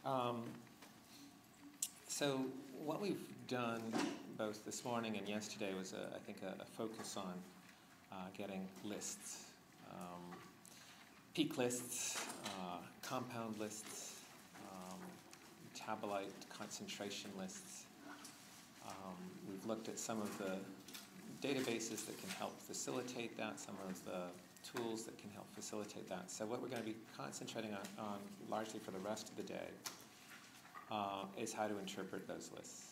Um, so what we've done both this morning and yesterday was, I think, a focus on getting lists, peak lists, compound lists, metabolite concentration lists. We've looked at some of the databases that can help facilitate that, some of the tools that can help facilitate that. So what we're going to be concentrating on largely for the rest of the day is how to interpret those lists.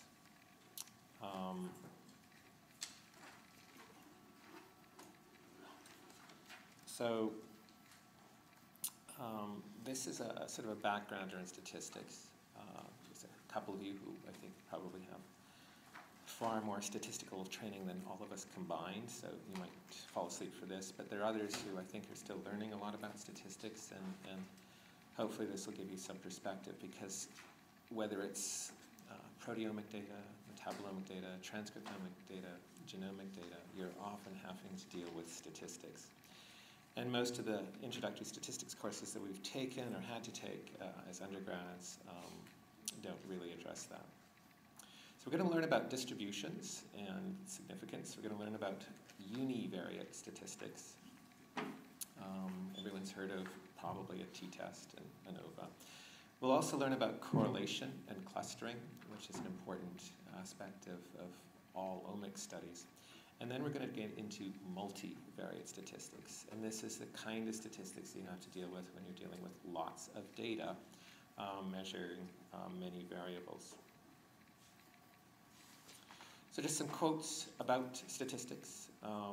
This is a sort of a backgrounder in statistics. There's a couple of you who I think probably have far more statistical training than all of us combined, so you might fall asleep for this, but there are others who I think are still learning a lot about statistics, and hopefully this will give you some perspective, because whether it's proteomic data, metabolomic data, transcriptomic data, genomic data, you're often having to deal with statistics. And most of the introductory statistics courses that we've taken or had to take as undergrads don't really address that. So we're going to learn about distributions and significance. We're going to learn about univariate statistics. Everyone's heard of probably a t-test and ANOVA. We'll also learn about correlation and clustering, which is an important aspect of all omics studies. And then we're going to get into multivariate statistics. And this is the kind of statistics you have to deal with when you're dealing with lots of data, measuring many variables. So just some quotes about statistics.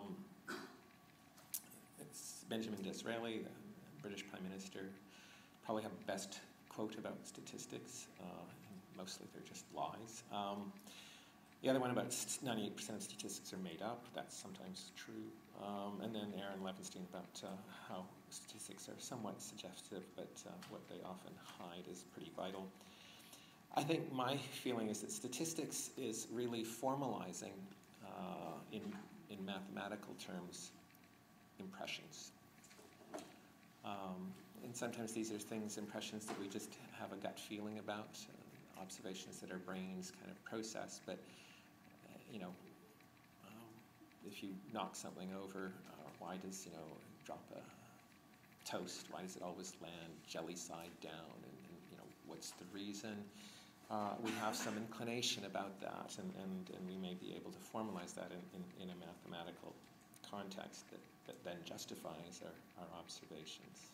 It's Benjamin Disraeli, the British Prime Minister, probably have the best quote about statistics. Mostly they're just lies. The other one about 98% of statistics are made up. That's sometimes true. And then Aaron Levinstein about how statistics are somewhat suggestive, but what they often hide is pretty vital. I think my feeling is that statistics is really formalizing, in mathematical terms, impressions. And sometimes these are things, impressions that we just have a gut feeling about, observations that our brains kind of process. But, if you knock something over, why does, drop a toast, why does it always land jelly side down? And what's the reason? We have some inclination about that, and we may be able to formalize that in a mathematical context that then justifies our observations.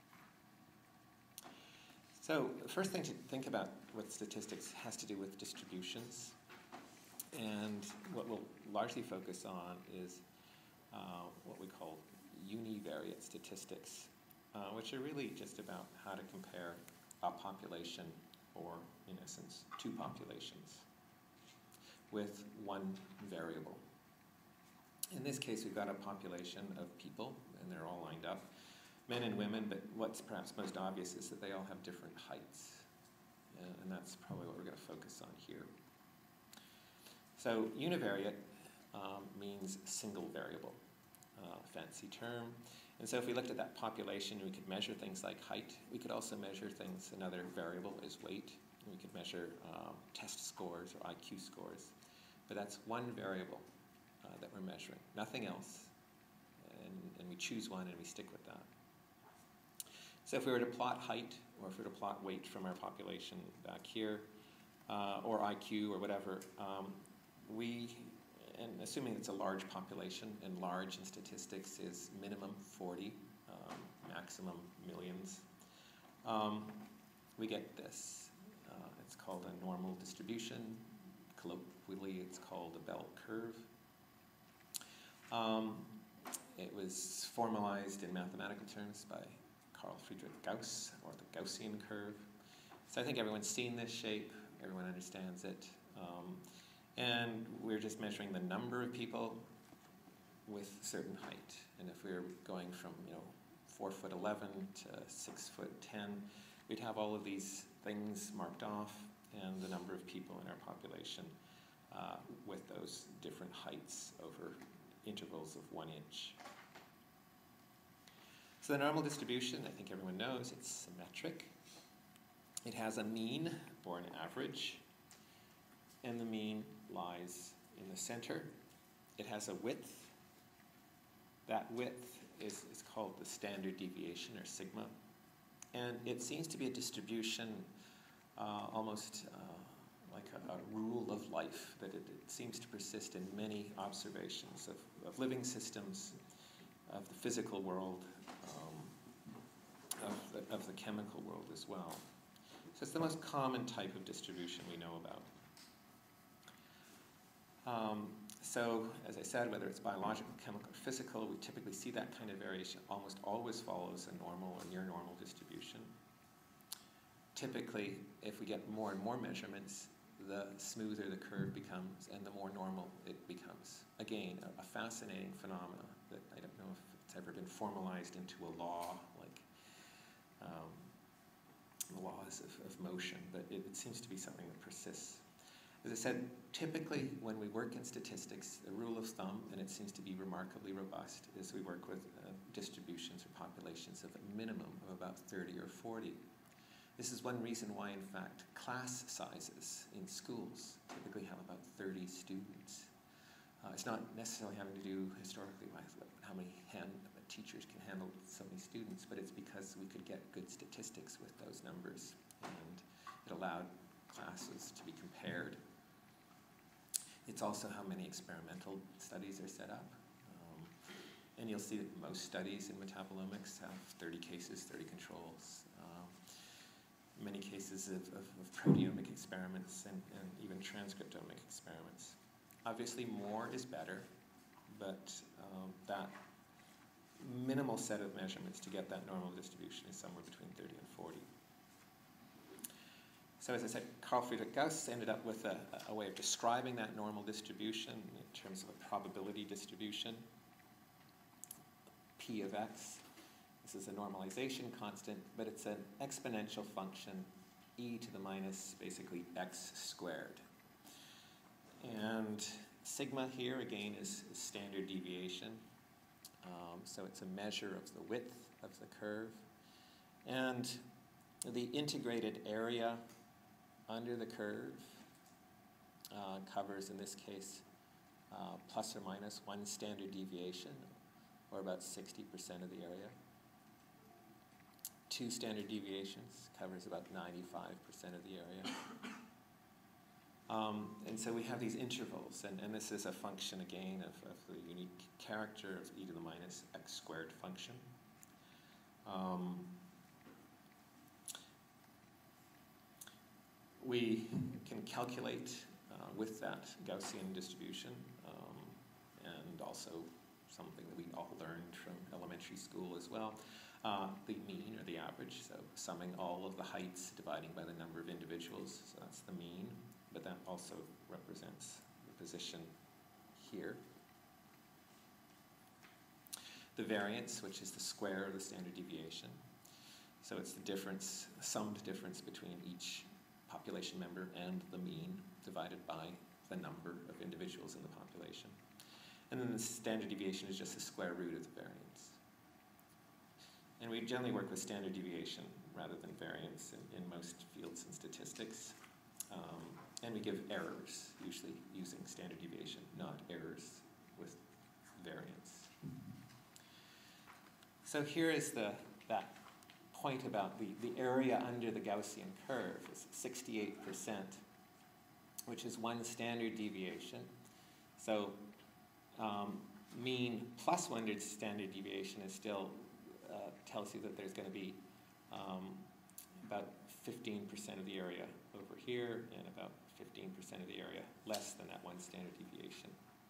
So the first thing to think about with statistics has to do with distributions. And what we'll largely focus on is what we call univariate statistics, which are really just about how to compare a population, or in essence, two populations, with one variable. In this case, we've got a population of people, and they're all lined up, men and women, but what's perhaps most obvious is that they all have different heights, and that's probably what we're going to focus on here. So univariate means single variable, fancy term. And so if we looked at that population, we could measure things like height. We could also measure things, another variable is weight. We could measure test scores or IQ scores. But that's one variable that we're measuring, nothing else. And we choose one and we stick with that. So if we were to plot height, or if we were to plot weight from our population back here, or IQ or whatever, and assuming it's a large population, and large in statistics is minimum 40, maximum millions, we get this. It's called a normal distribution. Colloquially, it's called a bell curve. It was formalized in mathematical terms by Carl Friedrich Gauss, or the Gaussian curve. So I think everyone's seen this shape, everyone understands it. And we're just measuring the number of people with certain height. And if we were going from 4'11" to 6'10", we'd have all of these things marked off, and the number of people in our population with those different heights over intervals of 1 inch. So the normal distribution, I think everyone knows, it's symmetric. It has a mean or an average, and the mean lies in the center. It has a width. That width is called the standard deviation, or sigma. And it seems to be a distribution almost like a rule of life, that it seems to persist in many observations of living systems, of the physical world, of the chemical world as well. So it's the most common type of distribution we know about. So, as I said, whether it's biological, chemical, or physical, we typically see that kind of variation almost always follows a normal or near normal distribution. Typically, if we get more and more measurements, the smoother the curve becomes and the more normal it becomes. Again, a fascinating phenomenon that I don't know if it's ever been formalized into a law, like the laws of motion, but it seems to be something that persists. As I said, typically when we work in statistics, the rule of thumb, and it seems to be remarkably robust, is we work with distributions or populations of a minimum of about 30 or 40. This is one reason why, in fact, class sizes in schools typically have about 30 students. It's not necessarily having to do historically with how many teachers can handle so many students, but it's because we could get good statistics with those numbers, and it allowed classes to be compared. It's also how many experimental studies are set up. And you'll see that most studies in metabolomics have 30 cases, 30 controls. Many cases of proteomic experiments and even transcriptomic experiments. Obviously more is better, but that minimal set of measurements to get that normal distribution is somewhere between 30 and 40. So as I said, Carl Friedrich Gauss ended up with a way of describing that normal distribution in terms of a probability distribution, P of x. This is a normalization constant, but it's an exponential function, e to the minus basically x squared. And sigma here, again, is standard deviation. So it's a measure of the width of the curve. And the integrated area under the curve covers, in this case, plus or minus 1 standard deviation, or about 60% of the area. 2 standard deviations covers about 95% of the area. And so we have these intervals, and this is a function, again, of the unique character of e to the minus x squared function. We can calculate with that Gaussian distribution, and also something that we all learned from elementary school as well, the mean or the average, so summing all of the heights, dividing by the number of individuals, so that's the mean, but that also represents the position here. The variance, which is the square of the standard deviation, so it's the difference, summed difference between each population member and the mean divided by the number of individuals in the population. And then the standard deviation is just the square root of the variance. And we generally work with standard deviation rather than variance in most fields in statistics. And we give errors, usually using standard deviation, not errors with variance. So here is that point about the area under the Gaussian curve is 68%, which is 1 standard deviation. So mean plus 1 standard deviation is still tells you that there's going to be about 15% of the area over here and about 15% of the area less than that 1 standard deviation.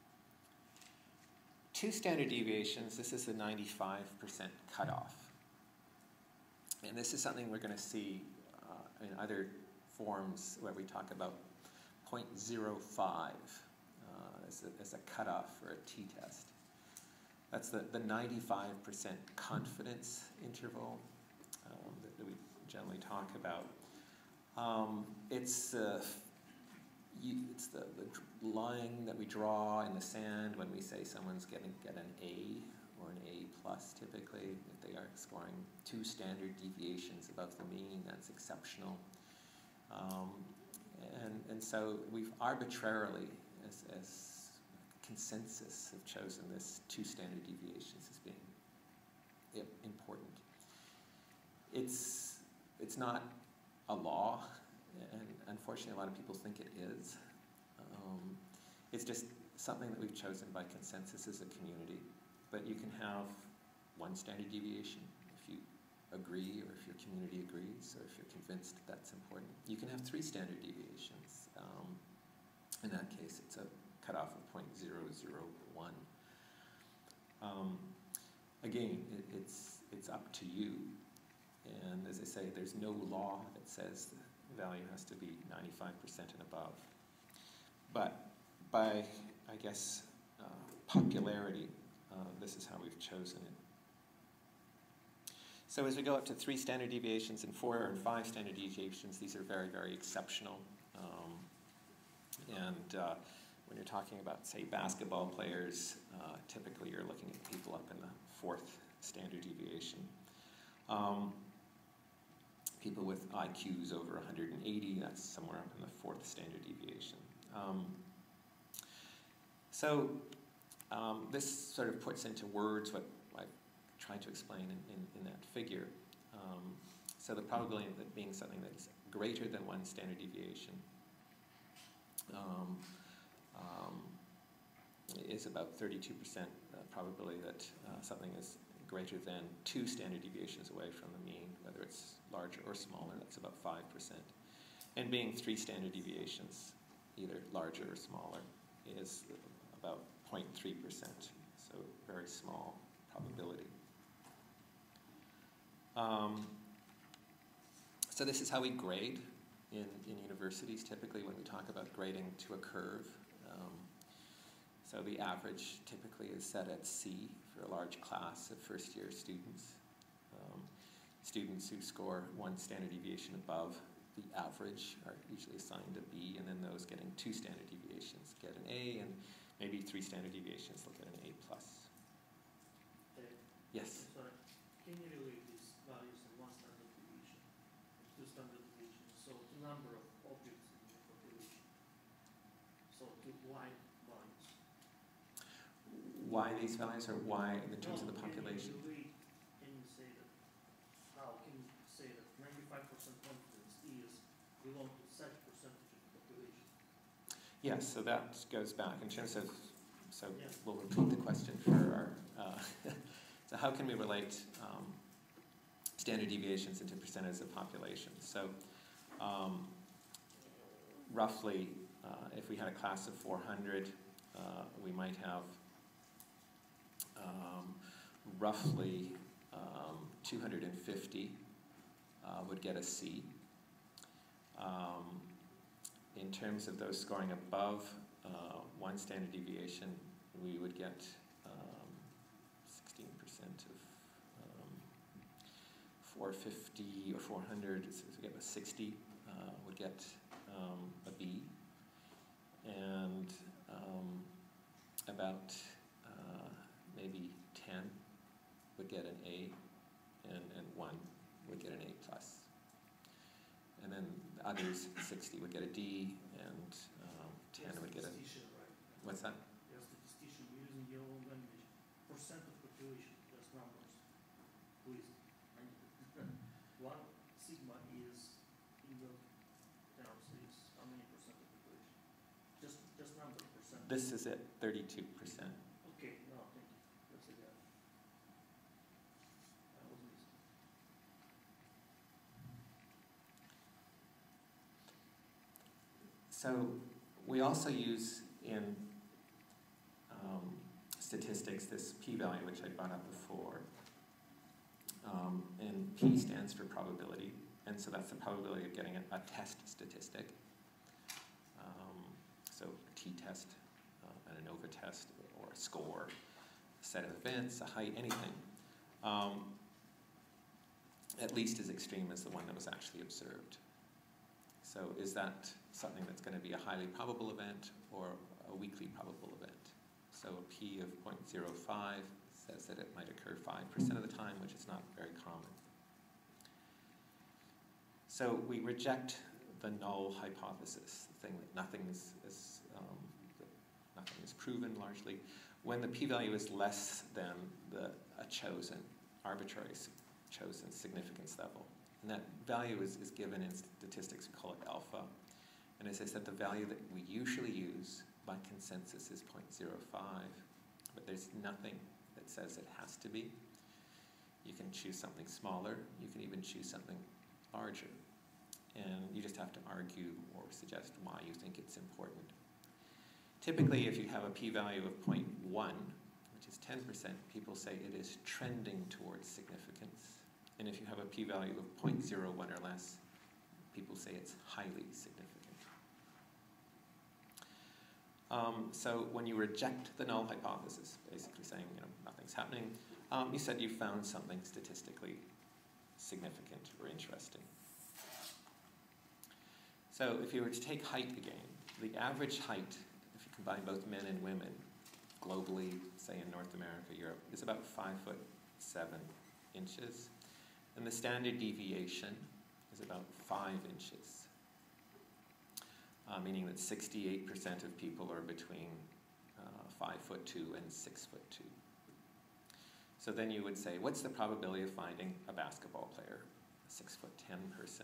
2 standard deviations, this is the 95% cutoff. And this is something we're going to see in other forms where we talk about 0.05 as a cutoff for a t-test. That's the 95% confidence interval that we generally talk about. It's the line that we draw in the sand when we say someone's get an A or an A plus typically. If they are scoring 2 standard deviations above the mean, that's exceptional. And so we've arbitrarily, as consensus, have chosen this 2 standard deviations as being important. It's not a law, and unfortunately a lot of people think it is. It's just something that we've chosen by consensus as a community. But you can have 1 standard deviation if you agree, or if your community agrees, or if you're convinced that that's important. You can have 3 standard deviations. In that case, it's a cutoff of 0.001. Again, it's up to you. And as I say, there's no law that says the value has to be 95% and above. But by, I guess, popularity, this is how we've chosen it. So as we go up to 3 standard deviations and 4 and 5 standard deviations, these are very, very exceptional. When you're talking about, say, basketball players, typically you're looking at people up in the 4th standard deviation. People with IQs over 180, that's somewhere up in the 4th standard deviation. This sort of puts into words what I tried to explain in that figure. So the probability of it being something that's greater than 1 standard deviation is about 32% probability that something is greater than 2 standard deviations away from the mean, whether it's larger or smaller, that's about 5%. And being 3 standard deviations, either larger or smaller, is about 0.3%, so very small probability. So this is how we grade in universities, typically when we talk about grading to a curve. So the average typically is set at C for a large class of first-year students. Students who score 1 standard deviation above the average are usually assigned a B, and then those getting 2 standard deviations get an A, and maybe 3 standard deviations will get an A+. Yes? Sorry. Can you relate these values in 1 standard deviation, 2 standard deviations, so the number of objects in the population, so to Y values? Why these values, or why in terms of the population? Can you say that, how can you say that 95% confidence is belong to such percentage of the population? Yes, so that goes back in terms of, so Yeah. we'll repeat the question for our, so how can we relate standard deviations into percentages of population? So roughly, if we had a class of 400, we might have roughly 250 would get a C. In terms of those scoring above 1 standard deviation, we would get 16% of 450 or 400, so we get a 60 would get a B, and about maybe 10 would get an A, and 1 would get an A+. And then the others, 60 would get a D, and 10 would get a... What's that? You're a statistician, you're using your own language. Percent of population, just numbers. Please. And 1 sigma is, in the terms, is how many percent of population? Just number percent. This is it, 32%. Okay, no, thank you. That's a guy. I was missing. So we also use in statistics this p-value, which I brought up before. And P stands for probability, and so that's the probability of getting a test statistic. So a t-test, an ANOVA test, or a score, a set of events, a height, anything. At least as extreme as the one that was actually observed. So is that something that's going to be a highly probable event or a weakly probable event? So a P of 0.05 says that it might occur 5% of the time, which is not very common. So we reject the null hypothesis, the thing that nothing is proven largely, when the p-value is less than a chosen, arbitrary chosen significance level. And that value is given in statistics, we call it alpha. And as I said, the value that we usually use by consensus is 0.05, but there's nothing that says it has to be. You can choose something smaller, you can even choose something larger. And you just have to argue or suggest why you think it's important. Typically, if you have a p-value of 0.1, which is 10%, people say it is trending towards significance. And if you have a p-value of 0.01 or less, people say it's highly significant. So when you reject the null hypothesis, basically saying nothing's happening, you said you found something statistically significant or interesting. So if you were to take height again, the average height, if you combine both men and women, globally, say in North America, Europe, is about 5'7" inches. And the standard deviation is about 5 inches, meaning that 68% of people are between 5'2" and 6'2". So then you would say, what's the probability of finding a basketball player, a 6'10" person?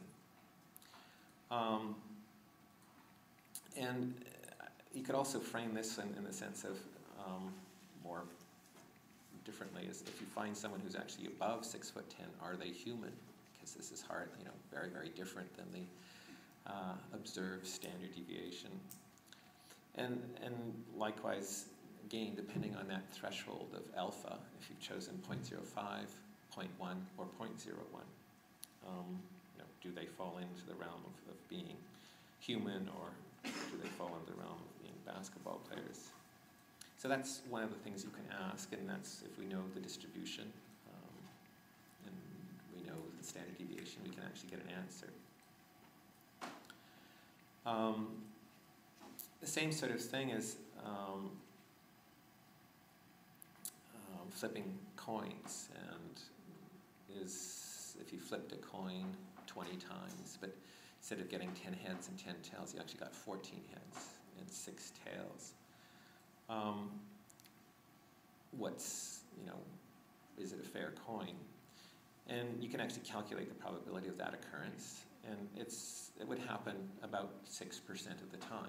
And you could also frame this in the sense of more differently, is if you find someone who's actually above 6'10", are they human? Because this is hard, very, very different than the observed standard deviation. And likewise, again, depending on that threshold of alpha, if you've chosen 0.05, 0.1, or 0.01, do they fall into the realm of being human, or do they fall into the realm of being basketball players? So that's one of the things you can ask, and that's if we know the distribution and we know the standard deviation, we can actually get an answer. The same sort of thing as flipping coins, and if you flipped a coin 20 times, but instead of getting 10 heads and 10 tails, you actually got 14 heads and 6 tails. Is it a fair coin? And you can actually calculate the probability of that occurrence, and it would happen about 6% of the time.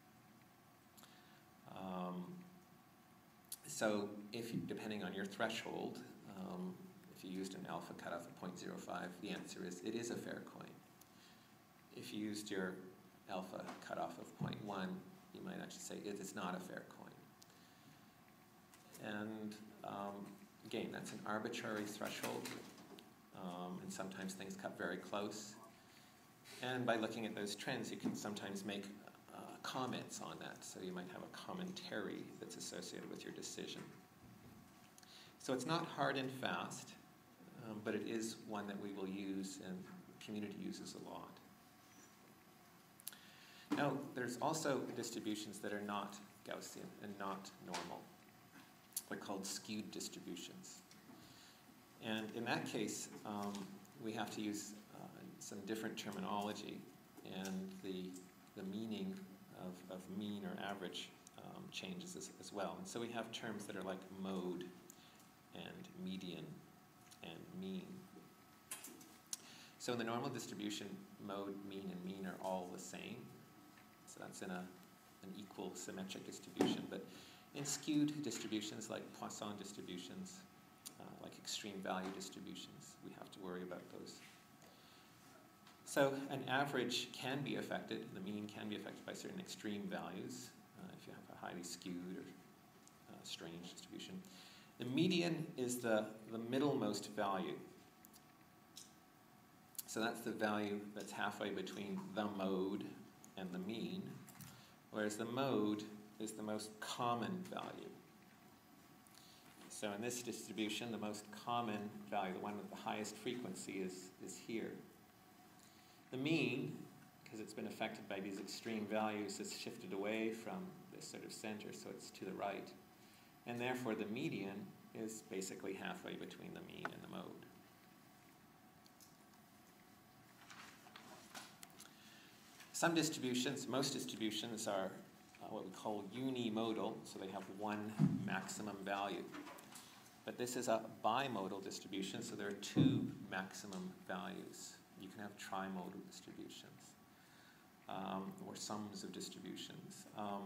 So depending on your threshold, if you used an alpha cutoff of 0.05, the answer is it is a fair coin. If you used your alpha cutoff of 0.1, you might actually say it is not a fair coin. And again, that's an arbitrary threshold, and sometimes things cut very close. And by looking at those trends, you can sometimes make comments on that. So you might have a commentary that's associated with your decision. So it's not hard and fast, but it is one that we will use and the community uses a lot. Now, there's also distributions that are not Gaussian and not normal. They're called skewed distributions. And in that case, we have to use some different terminology, and the meaning of mean or average changes as well. And so we have terms that are like mode and median and mean. So in the normal distribution, mode, mean, and mean are all the same. So that's in an equal symmetric distribution. But in skewed distributions like Poisson distributions, like extreme value distributions, we have to worry about those. So an average can be affected, the mean can be affected by certain extreme values, if you have a highly skewed or strange distribution. The median is the middlemost value. So that's the value that's halfway between the mode and the mean, whereas the mode is the most common value. So in this distribution, the most common value, the one with the highest frequency, is here. The mean, because it's been affected by these extreme values, has shifted away from this sort of center, so it's to the right. And therefore, the median is basically halfway between the mean and the mode. Some distributions, most distributions are what we call unimodal, so they have one maximum value. But this is a bimodal distribution, so there are two maximum values. You can have trimodal distributions, or sums of distributions.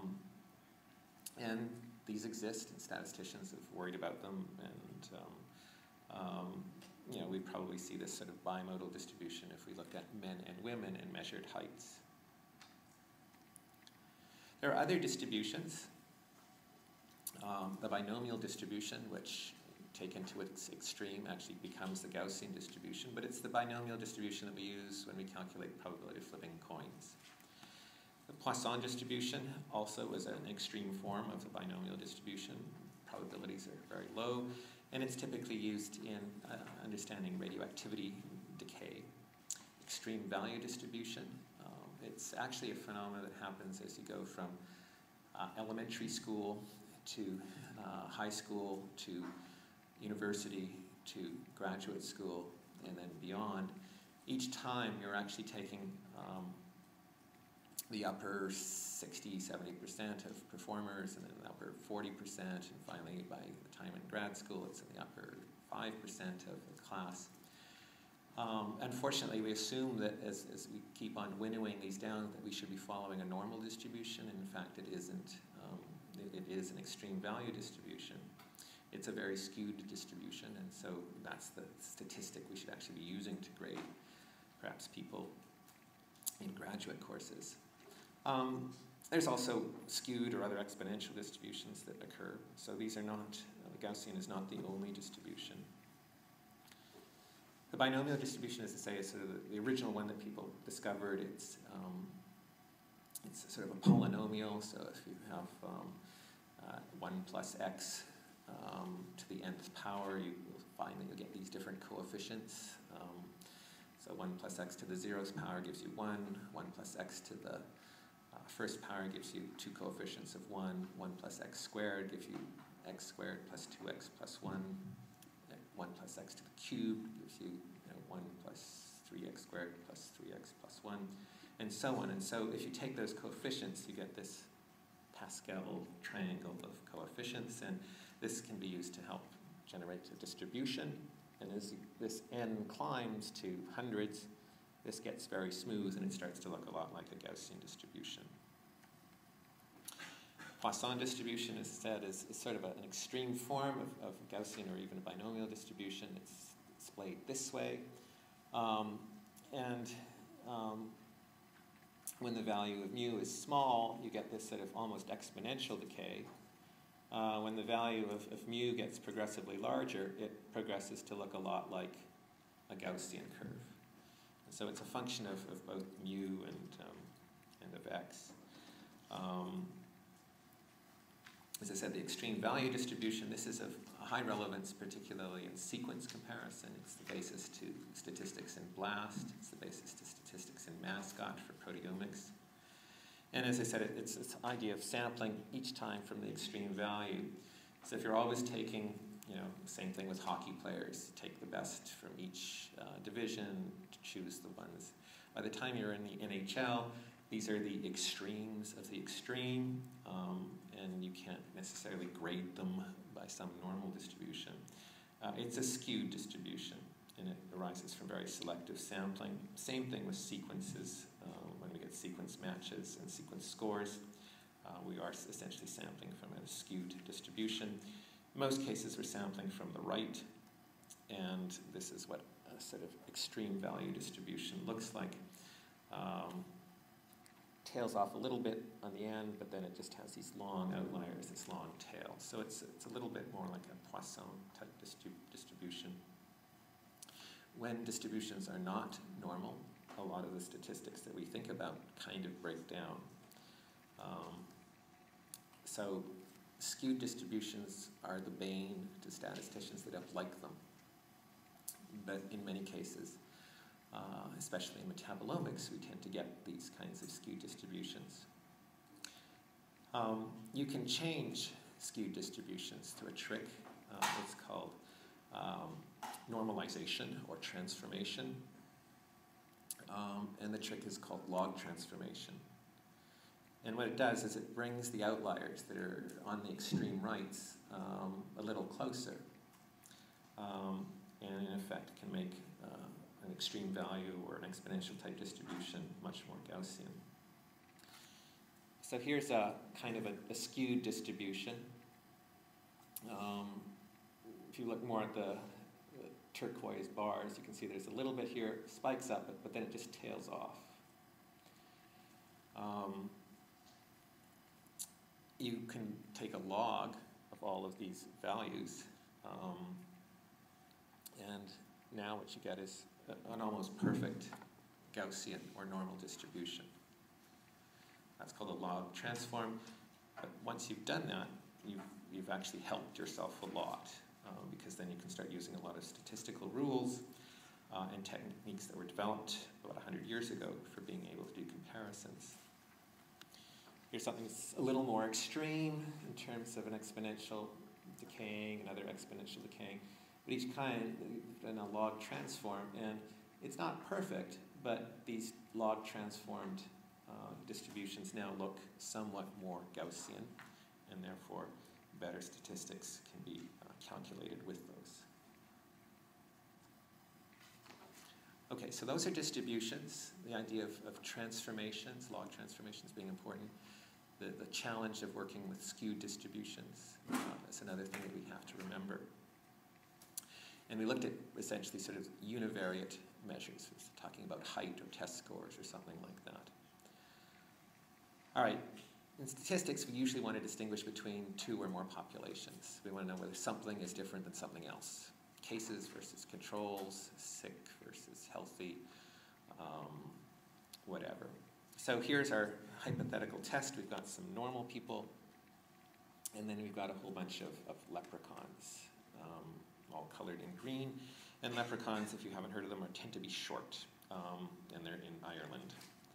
And these exist, and statisticians have worried about them, and we probably see this sort of bimodal distribution if we looked at men and women and measured heights. There are other distributions. The binomial distribution, which taken to its extreme actually becomes the Gaussian distribution, but it's the binomial distribution that we use when we calculate probability of flipping coins. The Poisson distribution also is an extreme form of the binomial distribution. Probabilities are very low, and it's typically used in understanding radioactivity decay. Extreme value distribution, it's actually a phenomenon that happens as you go from elementary school to high school to university to graduate school and then beyond. Each time you're actually taking the upper 60, 70% of performers, and then the upper 40%, and finally by the time in grad school it's in the upper 5% of the class. Unfortunately, we assume that as we keep on winnowing these down that we should be following a normal distribution, and in fact it isn't. It is an extreme value distribution. It's a very skewed distribution, and so that's the statistic we should actually be using to grade perhaps people in graduate courses. There's also skewed or other exponential distributions that occur. So these are not, the Gaussian is not the only distribution. The binomial distribution, as I say, is sort of the original one that people discovered. It's sort of a polynomial, so if you have 1 plus x to the nth power, you will find that you'll get these different coefficients. So 1 plus x to the 0th power gives you 1, 1 plus x to the first power gives you two coefficients of 1, 1 plus x squared gives you x squared plus 2x plus 1, 1 plus x to the cubed gives you 1 plus 3x squared plus 3x plus 1, and so on. And so if you take those coefficients, you get this Pascal triangle of coefficients, and this can be used to help generate a distribution. And as this n climbs to hundreds, this gets very smooth and it starts to look a lot like a Gaussian distribution. Poisson distribution, as I said, is sort of an extreme form of Gaussian or even a binomial distribution. It's displayed this way. When the value of mu is small, you get this sort of almost exponential decay. When the value of mu gets progressively larger, it progresses to look a lot like a Gaussian curve. And so it's a function of both mu and of x. As I said, the extreme value distribution, this is of high relevance, particularly in sequence comparison. It's the basis to statistics in BLAST. It's the basis to statistics in MASCOT for proteomics. And as I said, it's this idea of sampling each time from the extreme value. So if you're always taking, same thing with hockey players, take the best from each division, choose the ones. By the time you're in the NHL, these are the extremes of the extreme, and you can't necessarily grade them by some normal distribution. It's a skewed distribution, and it arises from very selective sampling. Same thing with sequences. When we get sequence matches and sequence scores, we are essentially sampling from a skewed distribution. In most cases, we're sampling from the right, and this is what a sort of extreme value distribution looks like. Tails off a little bit on the end, but then it just has these long outliers, this long tail. So it's a little bit more like a Poisson type distribution. When distributions are not normal, a lot of the statistics that we think about kind of break down. So skewed distributions are the bane to statisticians. They don't like them. But in many cases, especially in metabolomics, we tend to get these kinds of skewed distributions. You can change skewed distributions through a trick. It's called normalization or transformation. And the trick is called log transformation. And what it does is it brings the outliers that are on the extreme rights a little closer. And in effect can make an extreme value or an exponential type distribution much more Gaussian. So here's a kind of a skewed distribution. If you look more at the turquoise bars, you can see there's a little bit here, spikes up, but then it just tails off. You can take a log of all of these values, and now what you get is an almost perfect Gaussian or normal distribution. That's called a log transform. But once you've done that, you've actually helped yourself a lot, because then you can start using a lot of statistical rules and techniques that were developed about 100 years ago for being able to do comparisons. Here's something that's a little more extreme in terms of an exponential decaying, another exponential decaying. But each kind in a log transform, and it's not perfect, but these log transformed distributions now look somewhat more Gaussian, and therefore better statistics can be calculated with those. Okay, so those are distributions, the idea of transformations, log transformations being important. The challenge of working with skewed distributions is another thing that we have to remember. And we looked at essentially sort of univariate measures, talking about height or test scores or something like that. All right, in statistics, we usually want to distinguish between two or more populations. We want to know whether something is different than something else. Cases versus controls, sick versus healthy, whatever. So here's our hypothetical test. We've got some normal people, and then we've got a whole bunch of leprechauns, all colored in green. And leprechauns, if you haven't heard of them, tend to be short, and they're in Ireland.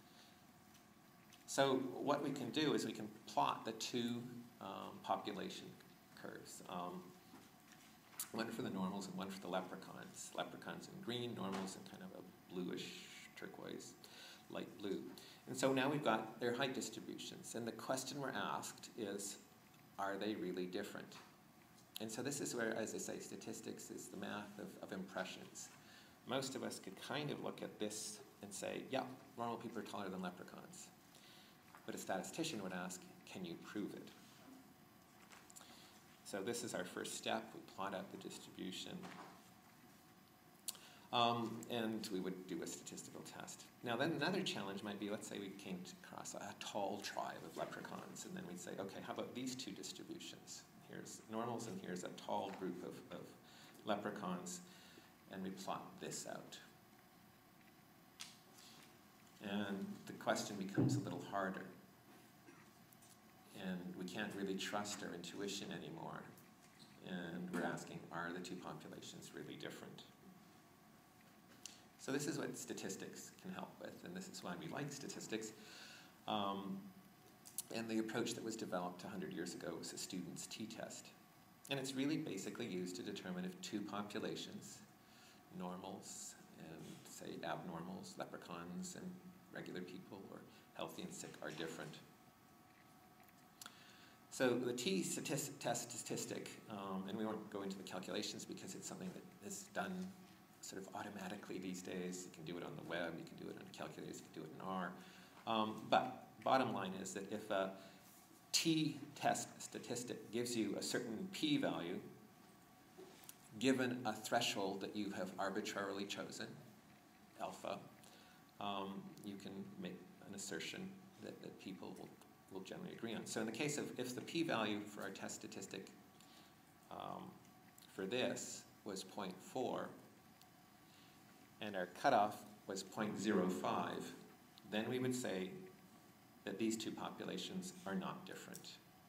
So what we can do is we can plot the two population curves, one for the normals and one for the leprechauns. Leprechauns in green, normals in kind of a bluish turquoise, light blue. And so now we've got their height distributions. And the question we're asked is, are they really different? And so this is where, as I say, statistics is the math of impressions. Most of us could kind of look at this and say, yeah, normal people are taller than leprechauns. But a statistician would ask, can you prove it? So this is our first step. We plot out the distribution. And we would do a statistical test. Now then another challenge might be, let's say we came across a tall tribe of leprechauns, and then we'd say, okay, how about these two distributions? Here's normals and here's a tall group of leprechauns, and we plot this out. And the question becomes a little harder. And we can't really trust our intuition anymore. And we're asking, are the two populations really different? So this is what statistics can help with, and this is why we like statistics. And the approach that was developed 100 years ago was a student's t-test. And it's really basically used to determine if two populations, normals and, say, abnormals, leprechauns and regular people, or healthy and sick, are different. So the t-test statistic, and we won't go into the calculations because it's something that is done sort of automatically these days. You can do it on the web, you can do it on calculators, you can do it in R. But bottom line is that if a t-test statistic gives you a certain p-value, given a threshold that you have arbitrarily chosen, alpha, you can make an assertion that people will generally agree on. So in the case of if the p-value for our test statistic for this was 0.4, and our cutoff was 0.05, then we would say that these two populations are not different.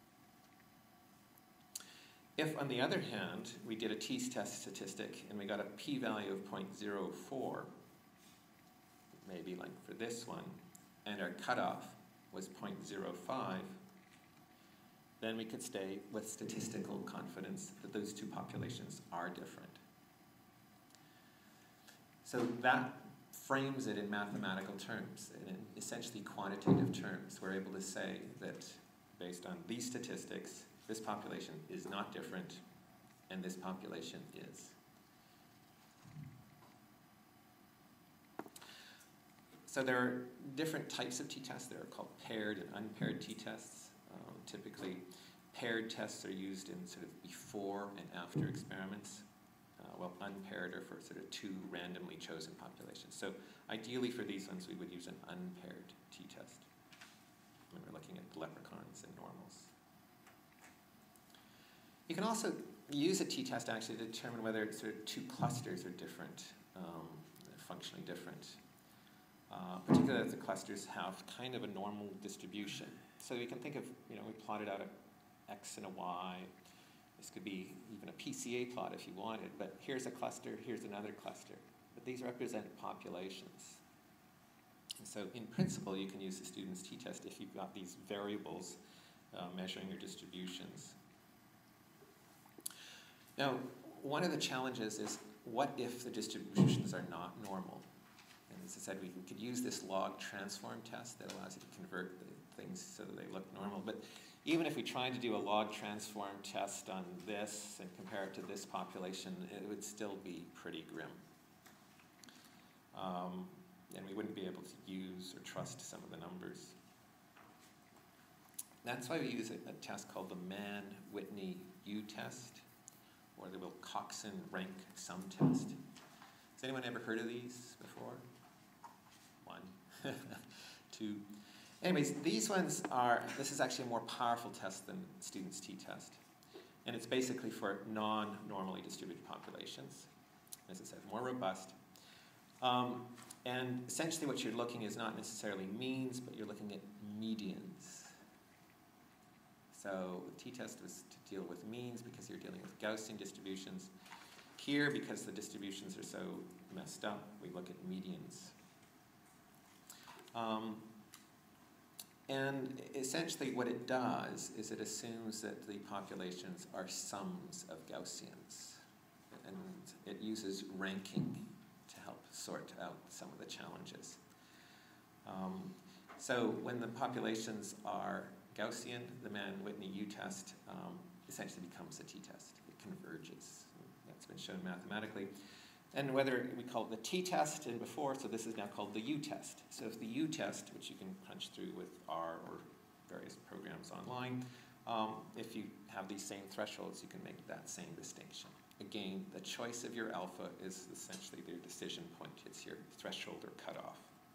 If, on the other hand, we did a t-test statistic and we got a p-value of 0.04, maybe like for this one, and our cutoff was 0.05, then we could say with statistical confidence that those two populations are different. So that frames it in mathematical terms, in essentially quantitative terms. We're able to say that based on these statistics, this population is not different, and this population is. So there are different types of t-tests. There are called paired and unpaired t-tests. Typically, paired tests are used in sort of before and after experiments, while unpaired are for sort of two randomly chosen populations. So ideally for these ones, we would use an unpaired t-test when we're looking at leprechauns and normals. You can also use a t-test actually to determine whether sort of two clusters are different, functionally different. Particularly if the clusters have kind of a normal distribution. So you can think of, we plotted out a X and a Y. This could be even a PCA plot if you wanted, but here's a cluster, here's another cluster. But these represent populations. And so in principle, you can use the student's t-test if you've got these variables measuring their distributions. Now, one of the challenges is, what if the distributions are not normal? And as I said, we could use this log transform test that allows you to convert the things so that they look normal. But even if we tried to do a log transform test on this and compare it to this population, it would still be pretty grim. And we wouldn't be able to use or trust some of the numbers. That's why we use a test called the Mann-Whitney U-test, or the Wilcoxon rank sum test. Has anyone ever heard of these before? One, two. Anyways, these ones this is actually a more powerful test than student's t-test. And it's basically for non-normally distributed populations. As I said, more robust. And essentially what you're looking is not necessarily means, but you're looking at medians. So the t-test was to deal with means because you're dealing with Gaussian distributions. Here, because the distributions are so messed up, we look at medians. And essentially what it does is it assumes that the populations are sums of Gaussians. And it uses ranking to help sort out some of the challenges. So when the populations are Gaussian, the Mann-Whitney U-test essentially becomes a t-test. It converges. That's been shown mathematically. And whether we call it the t-test and before, so this is now called the U-test. So if the U-test, which you can punch through with R or various programs online, if you have these same thresholds, you can make that same distinction. Again, the choice of your alpha is essentially their decision point. It's your threshold or cutoff.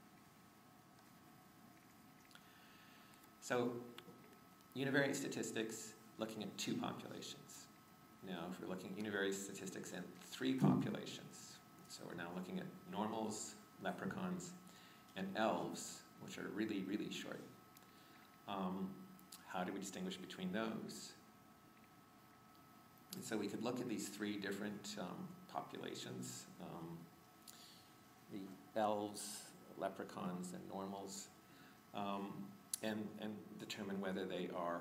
So univariate statistics, looking at two populations. Now, if we're looking at univariate statistics in three populations, so we're now looking at normals, leprechauns, and elves, which are really, really short. How do we distinguish between those? And so we could look at these three different populations, the elves, leprechauns, and normals, and determine whether they are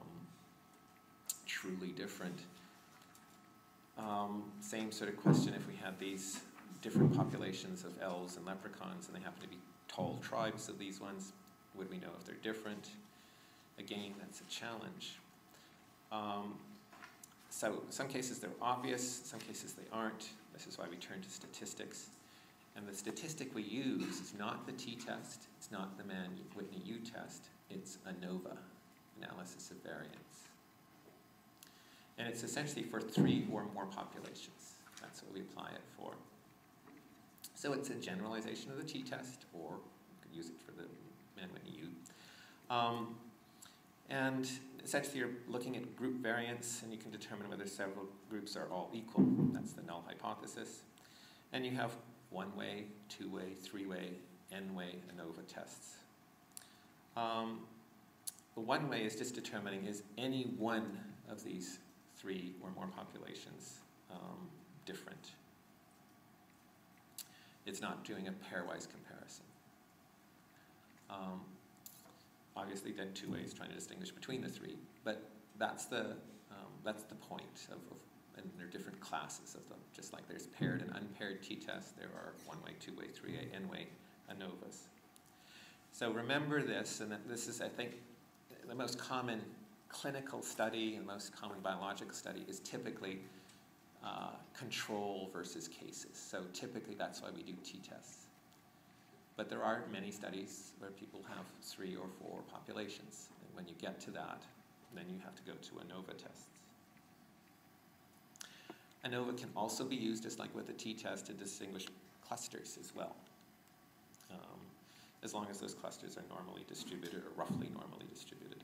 truly different. Same sort of question if we had these different populations of elves and leprechauns and they happen to be tall tribes of these ones, would we know if they're different? Again, that's a challenge. So some cases they're obvious, some cases they aren't. This is why we turn to statistics. And the statistic we use is not the t-test, it's not the Mann-Whitney U-test, it's ANOVA, analysis of variance. And it's essentially for three or more populations. That's what we apply it for. So it's a generalization of the t-test, or you could use it for the Mann-Whitney U. And essentially you're looking at group variance, and you can determine whether several groups are all equal. That's the null hypothesis. And you have one-way, two-way, three-way, n-way ANOVA tests. The one-way is just determining is any one of these three or more populations different. It's not doing a pairwise comparison. Obviously, then two ways trying to distinguish between the three, but that's the point of and there are different classes of them. Just like there's paired and unpaired t-tests, there are one-way, two-way, three-way, n-way ANOVAs. So remember this, and that this is, I think, the most common clinical study and the most common biological study is typically control versus cases. So typically that's why we do t-tests. But there are many studies where people have 3 or 4 populations. And when you get to that, then you have to go to ANOVA tests. ANOVA can also be used, just like with a t-test, to distinguish clusters as well. As long as those clusters are normally distributed or roughly normally distributed.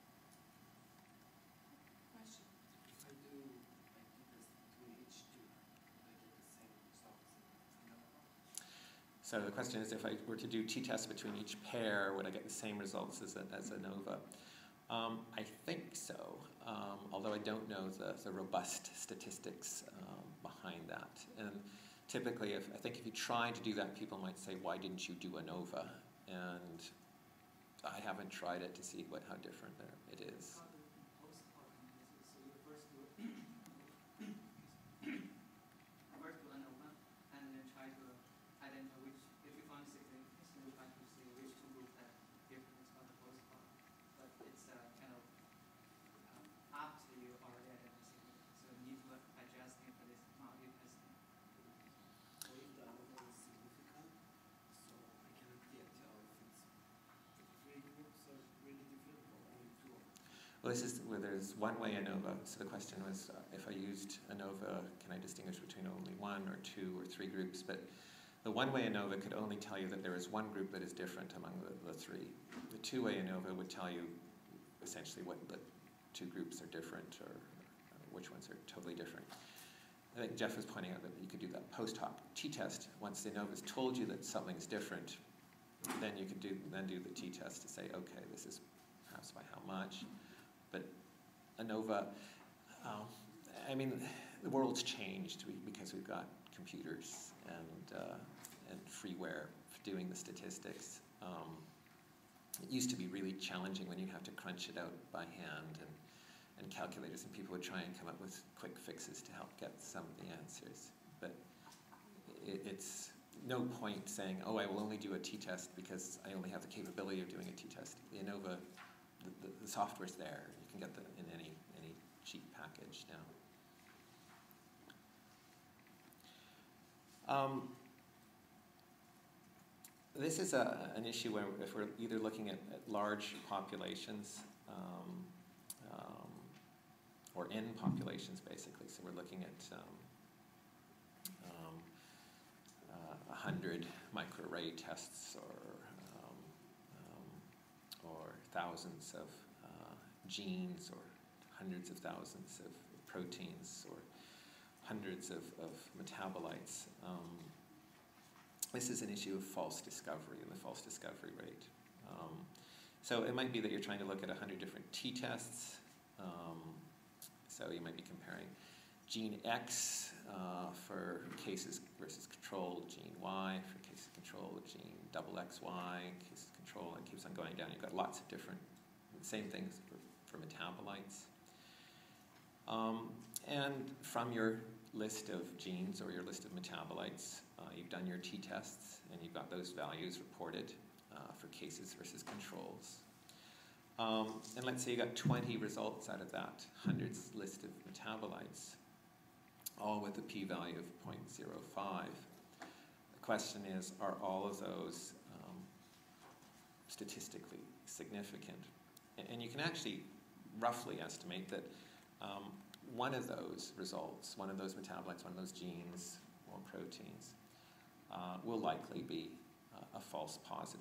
Question. If I do this between each two, I get the same results in ANOVA? So the question is, if I were to do t-tests between each pair, would I get the same results as ANOVA? I think so, although I don't know the robust statistics behind that. And typically, I think if you try to do that, people might say, why didn't you do ANOVA? And I haven't tried it to see how different it is. How do you postpone this? So you first do ANOVA, and then try to identify which, if you find significance, then you try to see which two groups have different. It's called the postpone. But it's kind of after you already identify significance, so you need to adjust it for this multi-testing. So if the ANOVA is significant, so I cannot yet tell if it's 3 groups are really different or only 2 of them. Well, this is where there's one-way ANOVA. So the question was, if I used ANOVA, can I distinguish between only 1 or 2 or 3 groups? But the one-way ANOVA could only tell you that there is one group that is different among the 3. The two-way ANOVA would tell you essentially what the 2 groups are different, or which ones are totally different. I think Jeff was pointing out that you could do that post-hoc t-test. Once the ANOVA's told you that something's different, then you could do the t-test to say, okay, this is perhaps by how much. But ANOVA, I mean, the world's changed because we've got computers and freeware for doing the statistics. It used to be really challenging when you have to crunch it out by hand and calculators, and people would try and come up with quick fixes to help get some of the answers. But it's no point saying, oh, I will only do a t-test because I only have the capability of doing a t-test. The ANOVA, the software's there. You can get that in any cheap package now. This is an issue where if we're either looking at large populations or N populations, basically. So we're looking at 100 microarray tests or thousands of genes or hundreds of thousands of proteins or hundreds of metabolites. This is an issue of false discovery and the false discovery rate. So it might be that you're trying to look at 100 different t-tests. So you might be comparing gene X for cases versus control, gene Y for cases control, gene XXY, cases control, and it keeps on going down. You've got lots of different, same things for metabolites. And from your list of genes or your list of metabolites, you've done your t-tests and you've got those values reported for cases versus controls. And let's say you got 20 results out of that 100's list of metabolites, all with a p-value of 0.05. The question is, are all of those statistically significant? And you can actually roughly estimate that one of those results, one of those metabolites, one of those genes or proteins, will likely be a false positive.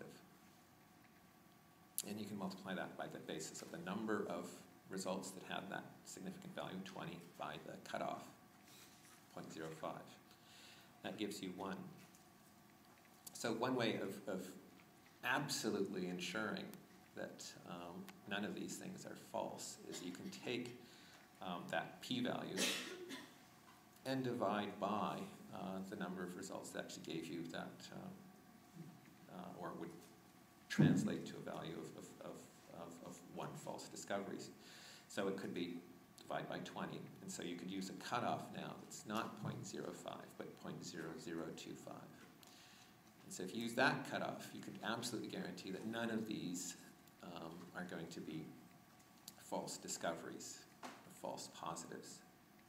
And you can multiply that by the basis of the number of results that have that significant value, 20, by the cutoff, 0.05. That gives you 1. So one way of absolutely ensuring that none of these things are false is you can take that p-value and divide by the number of results that actually gave you that, or would translate to a value of 1 false discovery. So it could be divide by 20. And so you could use a cutoff now that's not 0.05, but 0.0025. And so if you use that cutoff, you could absolutely guarantee that none of these are going to be false discoveries, or false positives.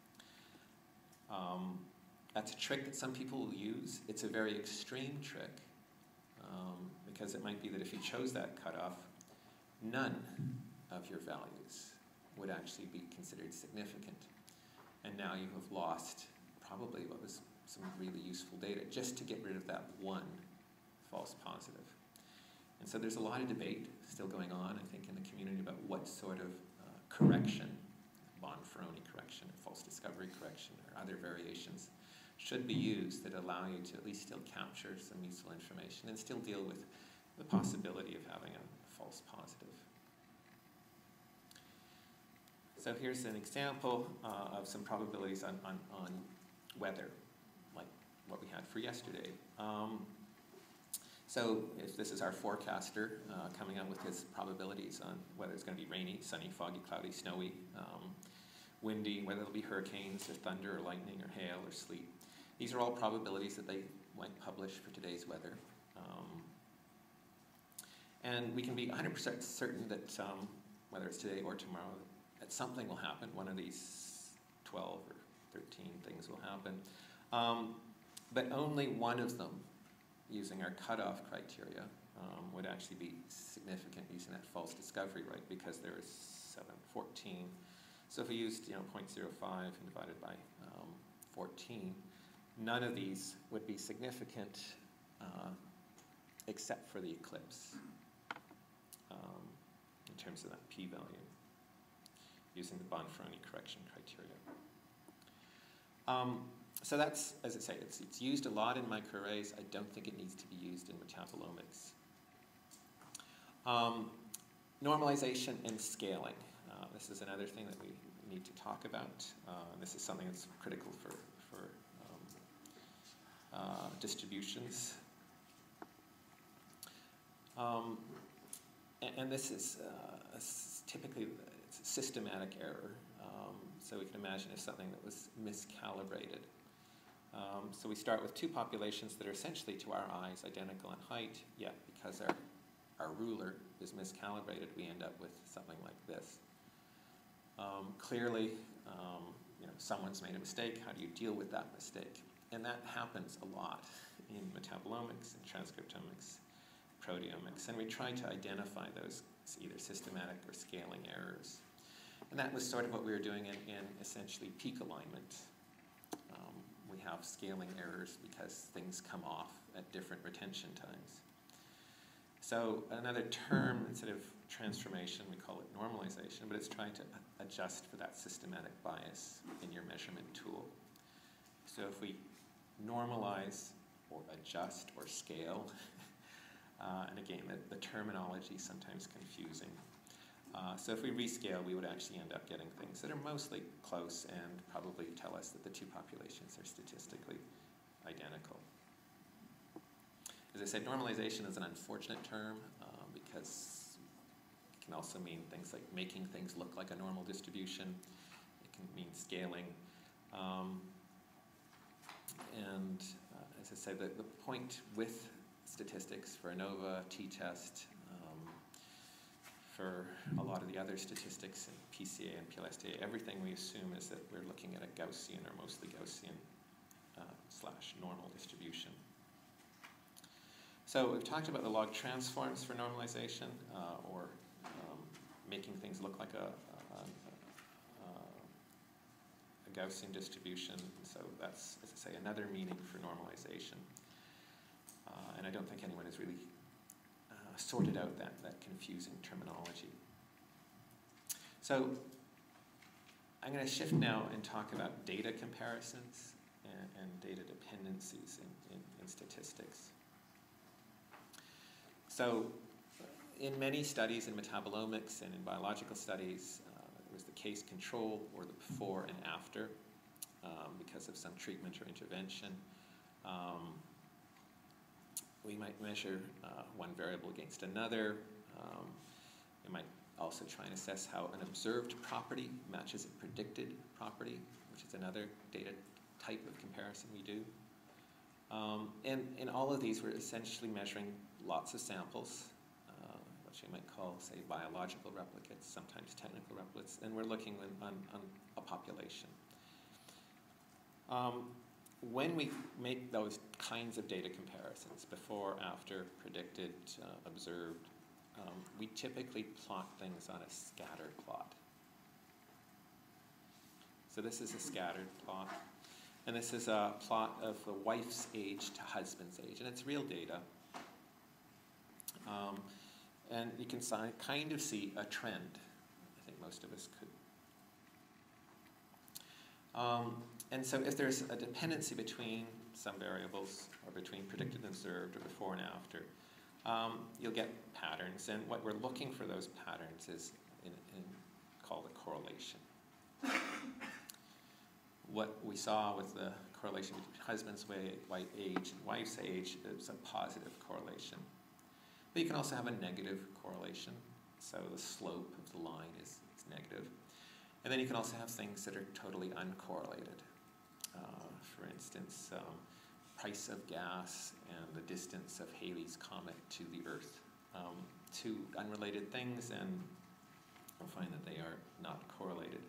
That's a trick that some people will use. It's a very extreme trick, because it might be that if you chose that cutoff, none of your values would actually be considered significant. And now you have lost probably what was some really useful data just to get rid of that one false positive. And so there's a lot of debate still going on, I think, in the community about what sort of correction, Bonferroni correction, or false discovery correction, or other variations should be used that allow you to at least still capture some useful information and still deal with the possibility of having a false positive. So here's an example of some probabilities on weather, like what we had for yesterday. So if this is our forecaster coming out with his probabilities on whether it's going to be rainy, sunny, foggy, cloudy, snowy, windy, whether it'll be hurricanes or thunder or lightning or hail or sleet. These are all probabilities that they might publish for today's weather. And we can be 100% certain that whether it's today or tomorrow, that something will happen. One of these 12 or 13 things will happen. But only one of them, using our cutoff criteria, would actually be significant using that false discovery, right? Because there is 14. So if we used 0.05 and divided by 14, none of these would be significant except for the eclipse in terms of that p-value, using the Bonferroni correction criteria. So that's, as I say, it's used a lot in microarrays. I don't think it needs to be used in metabolomics. Normalization and scaling. This is another thing that we need to talk about. This is something that's critical for distributions. And this is typically it's a systematic error. So we can imagine if something that was miscalibrated. So we start with two populations that are essentially, to our eyes, identical in height, yet because our ruler is miscalibrated, we end up with something like this. Clearly, someone's made a mistake. How do you deal with that mistake? And that happens a lot in metabolomics and transcriptomics, proteomics, and we try to identify those either systematic or scaling errors. And that was sort of what we were doing in essentially peak alignment. We have scaling errors because things come off at different retention times. So another term, instead of transformation, we call it normalization, but it's trying to adjust for that systematic bias in your measurement tool. So if we normalize or adjust or scale, and again, the terminology is sometimes confusing. So if we rescale, we would actually end up getting things that are mostly close and probably tell us that the two populations are statistically identical. As I said, normalization is an unfortunate term because it can also mean things like making things look like a normal distribution. It can mean scaling. As I said, the point with statistics for ANOVA, t-test, for a lot of the other statistics in PCA and PLSTA, everything we assume is that we're looking at a Gaussian or mostly Gaussian / normal distribution. So we've talked about the log transforms for normalization, or making things look like a Gaussian distribution. So that's, as I say, another meaning for normalization. And I don't think anyone has really sorted out that confusing terminology. So I'm going to shift now and talk about data comparisons and data dependencies in statistics. So in many studies in metabolomics and in biological studies, there was the case control, or the before and after, because of some treatment or intervention. We might measure one variable against another. We might also try and assess how an observed property matches a predicted property, which is another data type of comparison we do. And in all of these, we're essentially measuring lots of samples, which you might call, say, biological replicates, sometimes technical replicates, and we're looking on a population. When we make those kinds of data comparisons, before, after, predicted, observed, we typically plot things on a scatter plot. So this is a scattered plot. And this is a plot of the wife's age to husband's age. And it's real data. And you can kind of see a trend. I think most of us could. And so if there's a dependency between some variables, or between predicted and observed, or before and after, you'll get patterns. And what we're looking for those patterns is called a correlation. What we saw with the correlation between husband's age and wife's age is a positive correlation. But you can also have a negative correlation. So the slope of the line is negative. And then you can also have things that are totally uncorrelated. For instance, price of gas and the distance of Halley's Comet to the Earth. Two unrelated things, and you'll find that they are not correlated.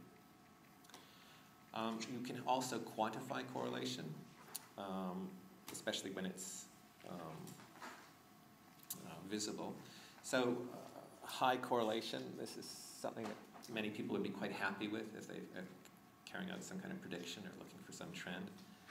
You can also quantify correlation, especially when it's visible. So high correlation, this is something that many people would be quite happy with if they're carrying out some kind of prediction or looking for some trend.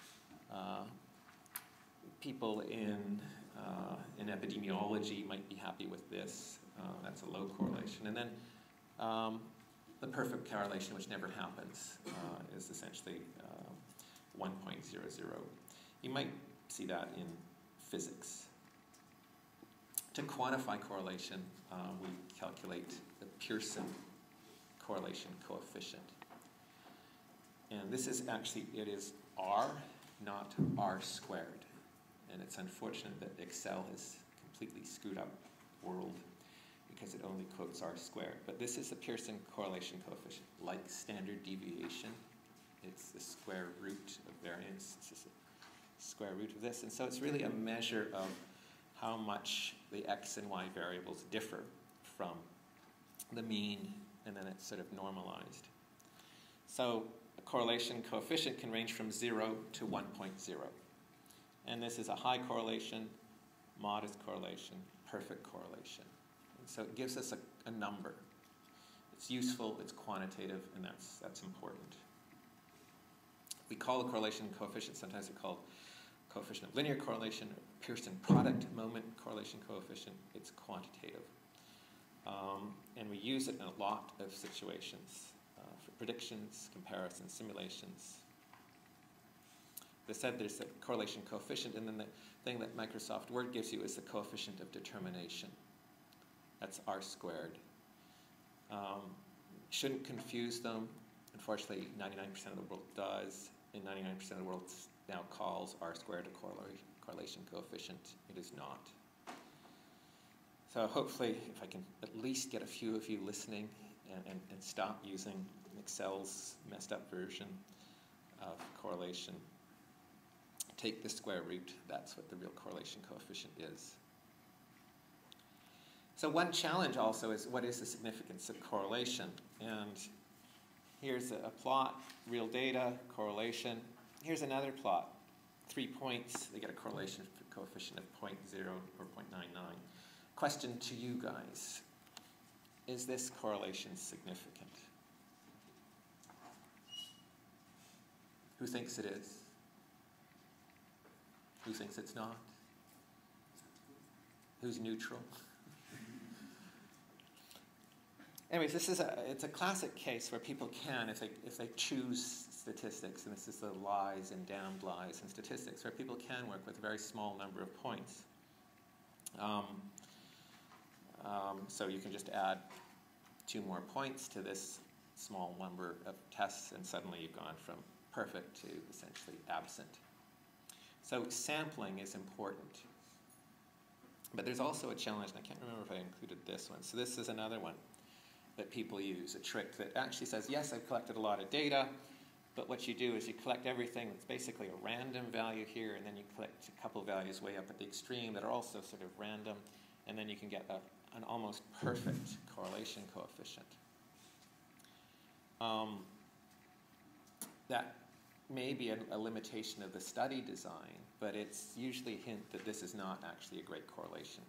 People in epidemiology might be happy with this. That's a low correlation. And then the perfect correlation, which never happens, is essentially 1.00. You might see that in physics. To quantify correlation, we calculate the Pearson correlation coefficient. And this is actually, it is R, not R squared. And it's unfortunate that Excel has completely screwed up world because it only quotes R squared. But this is the Pearson correlation coefficient. Like standard deviation, it's the square root of variance. It's just a square root of this. And so it's really a measure of how much the X and Y variables differ from the mean, and then it's sort of normalized. So a correlation coefficient can range from 0 to 1.0. And this is a high correlation, modest correlation, perfect correlation. And so it gives us a number. It's useful, it's quantitative, and that's important. We call the correlation coefficient, sometimes it's called coefficient of linear correlation, or Pearson product moment correlation coefficient. It's quantitative. And we use it in a lot of situations for predictions, comparisons, simulations. They said there's a correlation coefficient, and then the thing that Microsoft Word gives you is the coefficient of determination. That's R squared. Shouldn't confuse them. Unfortunately, 99% of the world does, and 99% of the world now calls R squared a correlation coefficient. It is not. So hopefully, if I can at least get a few of you listening and stop using Excel's messed up version of correlation, take the square root. That's what the real correlation coefficient is. So one challenge also is, what is the significance of correlation? And here's a plot, real data, correlation. Here's another plot, 3 points. They get a correlation coefficient of 0.0 or 0.99. Question to you guys, is this correlation significant? Who thinks it is? Who thinks it's not? Who's neutral? Anyways, it's a classic case where people can, if they choose statistics, and this is the lies and damned lies in statistics, where people can work with a very small number of points. So you can just add 2 more points to this small number of tests, and suddenly you've gone from perfect to essentially absent. So sampling is important. But there's also a challenge, and I can't remember if I included this one. So this is another one. that people use, a trick that actually says, yes, I've collected a lot of data, but what you do is you collect everything that's basically a random value here, and then you collect a couple values way up at the extreme that are also sort of random, and then you can get an almost perfect correlation coefficient. That may be a limitation of the study design, but it's usually a hint that this is not actually a great correlation.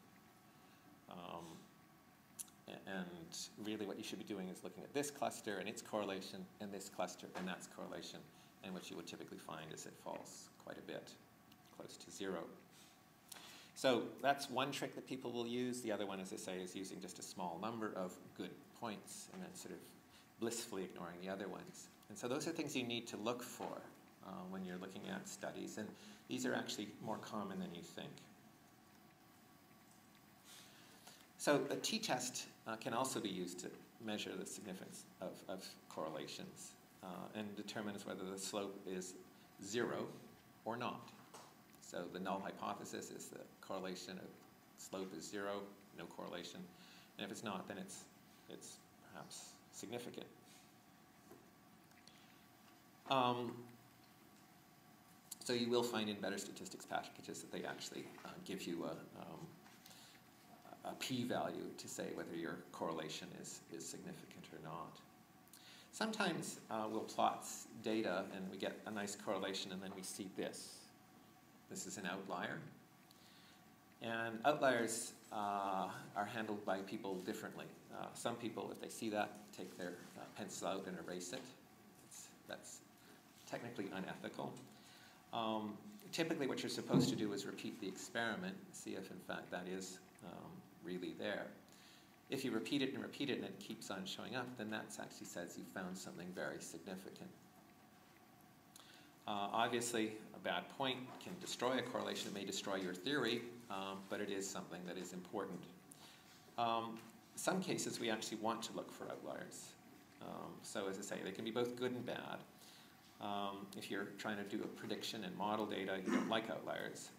And really what you should be doing is looking at this cluster and its correlation, and this cluster and that's correlation, and what you would typically find is it falls quite a bit, close to 0. So that's one trick that people will use. The other one, as I say, is using just a small number of good points and then sort of blissfully ignoring the other ones. And so those are things you need to look for when you're looking at studies, and these are actually more common than you think. So a t-test can also be used to measure the significance of correlations and determines whether the slope is 0 or not. So the null hypothesis is the correlation of slope is 0, no correlation. And if it's not, then it's perhaps significant. So you will find in better statistics packages that they actually give you a p-value to say whether your correlation is significant or not. Sometimes we'll plot data and we get a nice correlation, and then we see this. This is an outlier. And outliers are handled by people differently. Some people, if they see that, take their pencil out and erase it. That's technically unethical. Typically what you're supposed to do is repeat the experiment, see if in fact that is really there. If you repeat it and it keeps on showing up, then that actually says you found something very significant. Obviously, a bad point can destroy a correlation. It may destroy your theory, but it is something that is important. Some cases we actually want to look for outliers. So as I say, they can be both good and bad. If you're trying to do a prediction and model data, you don't like outliers.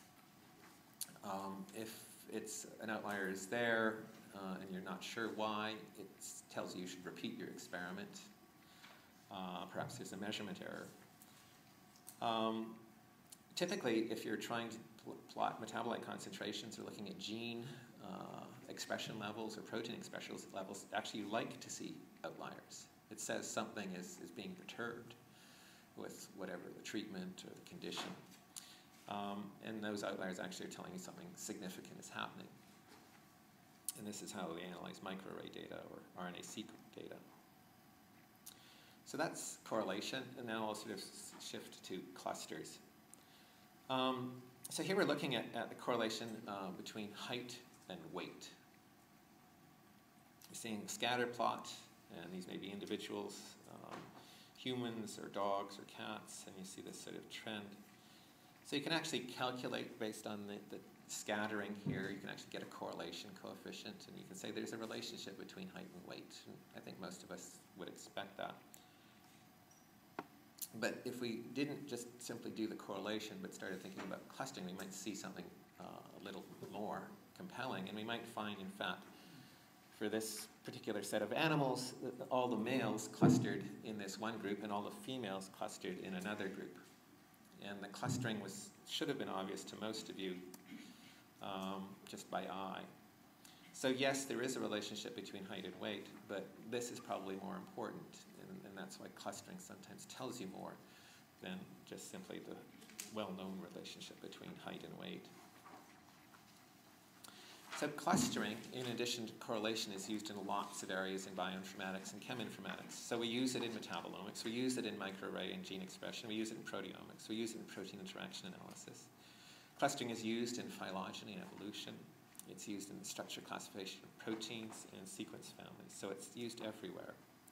If an outlier is there and you're not sure why, it tells you should repeat your experiment. Perhaps there's a measurement error. Typically, if you're trying to plot metabolite concentrations or looking at gene expression levels or protein expression levels, actually you like to see outliers. It says something is being perturbed with whatever the treatment or the condition. And those outliers actually are telling you something significant is happening. And this is how they analyze microarray data or RNA-seq data. So that's correlation, and now I'll sort of shift to clusters. So here we're looking at the correlation between height and weight. You're seeing a scatter plot, and these may be individuals, humans or dogs or cats, and you see this sort of trend. So you can actually calculate based on the scattering here, you can actually get a correlation coefficient, and you can say there's a relationship between height and weight. And I think most of us would expect that. But if we didn't just simply do the correlation but started thinking about clustering, we might see something a little more compelling, and we might find, in fact, for this particular set of animals, all the males clustered in this one group and all the females clustered in another group. And the clustering should have been obvious to most of you just by eye. So yes, there is a relationship between height and weight, but this is probably more important, and that's why clustering sometimes tells you more than just simply the well-known relationship between height and weight. So clustering, in addition to correlation, is used in lots of areas in bioinformatics and cheminformatics. So we use it in metabolomics, we use it in microarray and gene expression, we use it in proteomics, we use it in protein interaction analysis. Clustering is used in phylogeny and evolution. It's used in the structure classification of proteins and sequence families, so it's used everywhere.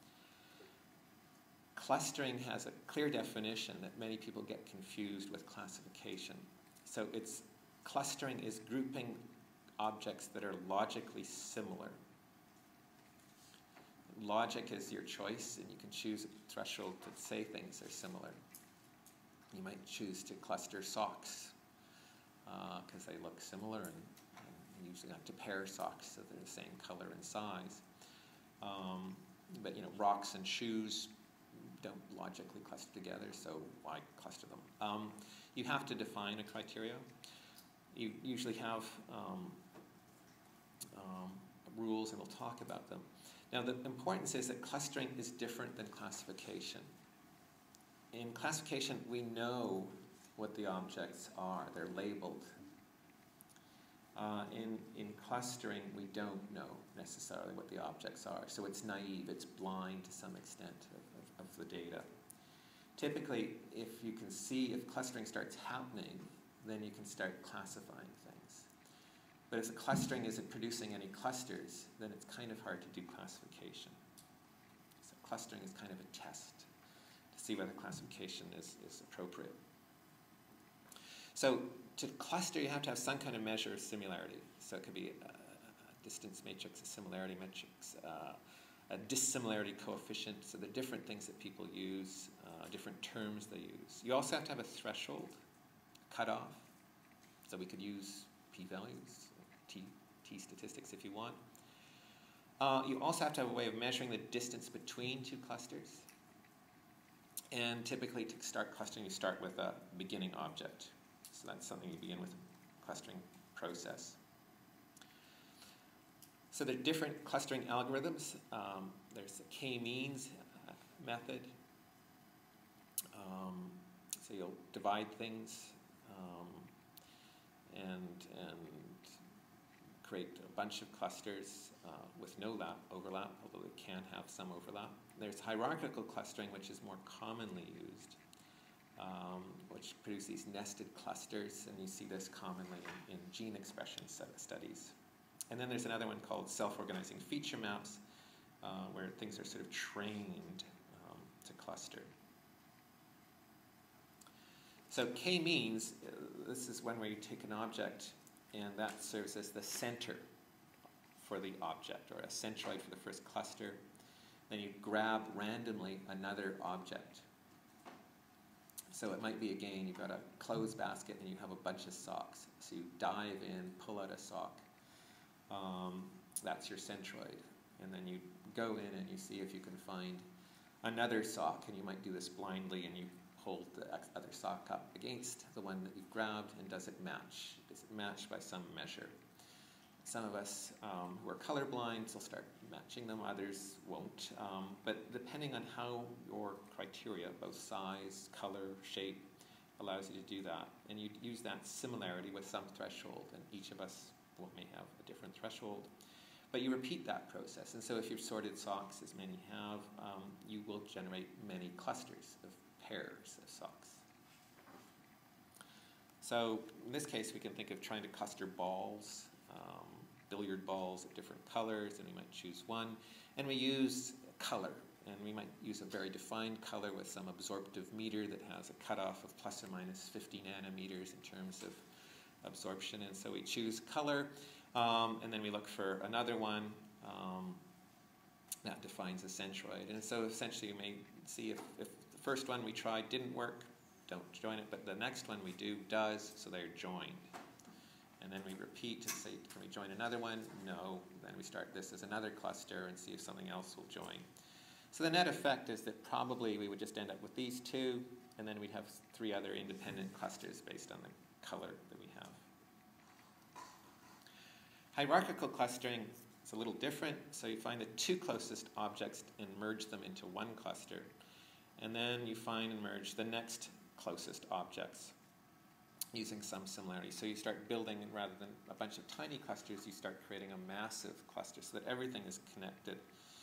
Clustering has a clear definition that many people get confused with classification. So clustering is grouping objects that are logically similar. Logic is your choice, and you can choose a threshold to say things are similar. You might choose to cluster socks because they look similar, and you usually have to pair socks so they're the same color and size. rocks and shoes don't logically cluster together, so why cluster them? You have to define a criteria. You usually have rules, and we'll talk about them. Now, the importance is that clustering is different than classification. In classification, we know what the objects are. They're labeled. In clustering, we don't know necessarily what the objects are. So it's naive, it's blind to some extent of the data. Typically, if you can see if clustering starts happening, then you can start classifying things. But if the clustering isn't producing any clusters, then it's kind of hard to do classification. So clustering is kind of a test to see whether classification is appropriate. So to cluster, you have to have some kind of measure of similarity. So it could be a distance matrix, a similarity matrix, a dissimilarity coefficient. So the different things that people use, different terms they use. You also have to have a threshold, cutoff. So we could use p-values, t statistics if you want. You also have to have a way of measuring the distance between two clusters. And typically to start clustering, you start with a beginning object. So that's something you begin with a clustering process. So there are different clustering algorithms. There's the k-means method. So you'll divide things and create a bunch of clusters with no overlap, although they can have some overlap. There's hierarchical clustering, which is more commonly used, which produce these nested clusters, and you see this commonly in gene expression studies. And then there's another one called self-organizing feature maps, where things are sort of trained to cluster. So k-means, this is one where you take an object, and that serves as the center for the object, or a centroid for the first cluster. Then you grab randomly another object. So it might be, again, you've got a clothes basket and you have a bunch of socks. So you dive in, pull out a sock. That's your centroid. And then you go in and you see if you can find another sock. And you might do this blindly, and you hold the other sock up against the one that you've grabbed, and does it match? Is it matched by some measure? Some of us who are colorblind will start matching them, others won't. But depending on how your criteria, both size, color, shape, allows you to do that. And you use that similarity with some threshold, and each of us may have a different threshold. But you repeat that process. And so if you've sorted socks, as many have, you will generate many clusters of pairs of socks. So in this case, we can think of trying to cluster balls, billiard balls of different colors, and we might choose one. And we use color, and we might use a very defined color with some absorptive meter that has a cutoff of plus or minus 50 nanometers in terms of absorption. And so we choose color, and then we look for another one that defines a centroid. And so essentially you may see if the first one we tried didn't work, don't join it, but the next one we do does, so they're joined. And then we repeat to say, can we join another one? No. Then we start this as another cluster and see if something else will join. So the net effect is that probably we would just end up with these two, and then we'd have 3 other independent clusters based on the color that we have. Hierarchical clustering is a little different. So you find the 2 closest objects and merge them into one cluster. And then you find and merge the next closest objects using some similarity. So you start building, and rather than a bunch of tiny clusters, you start creating a massive cluster so that everything is connected.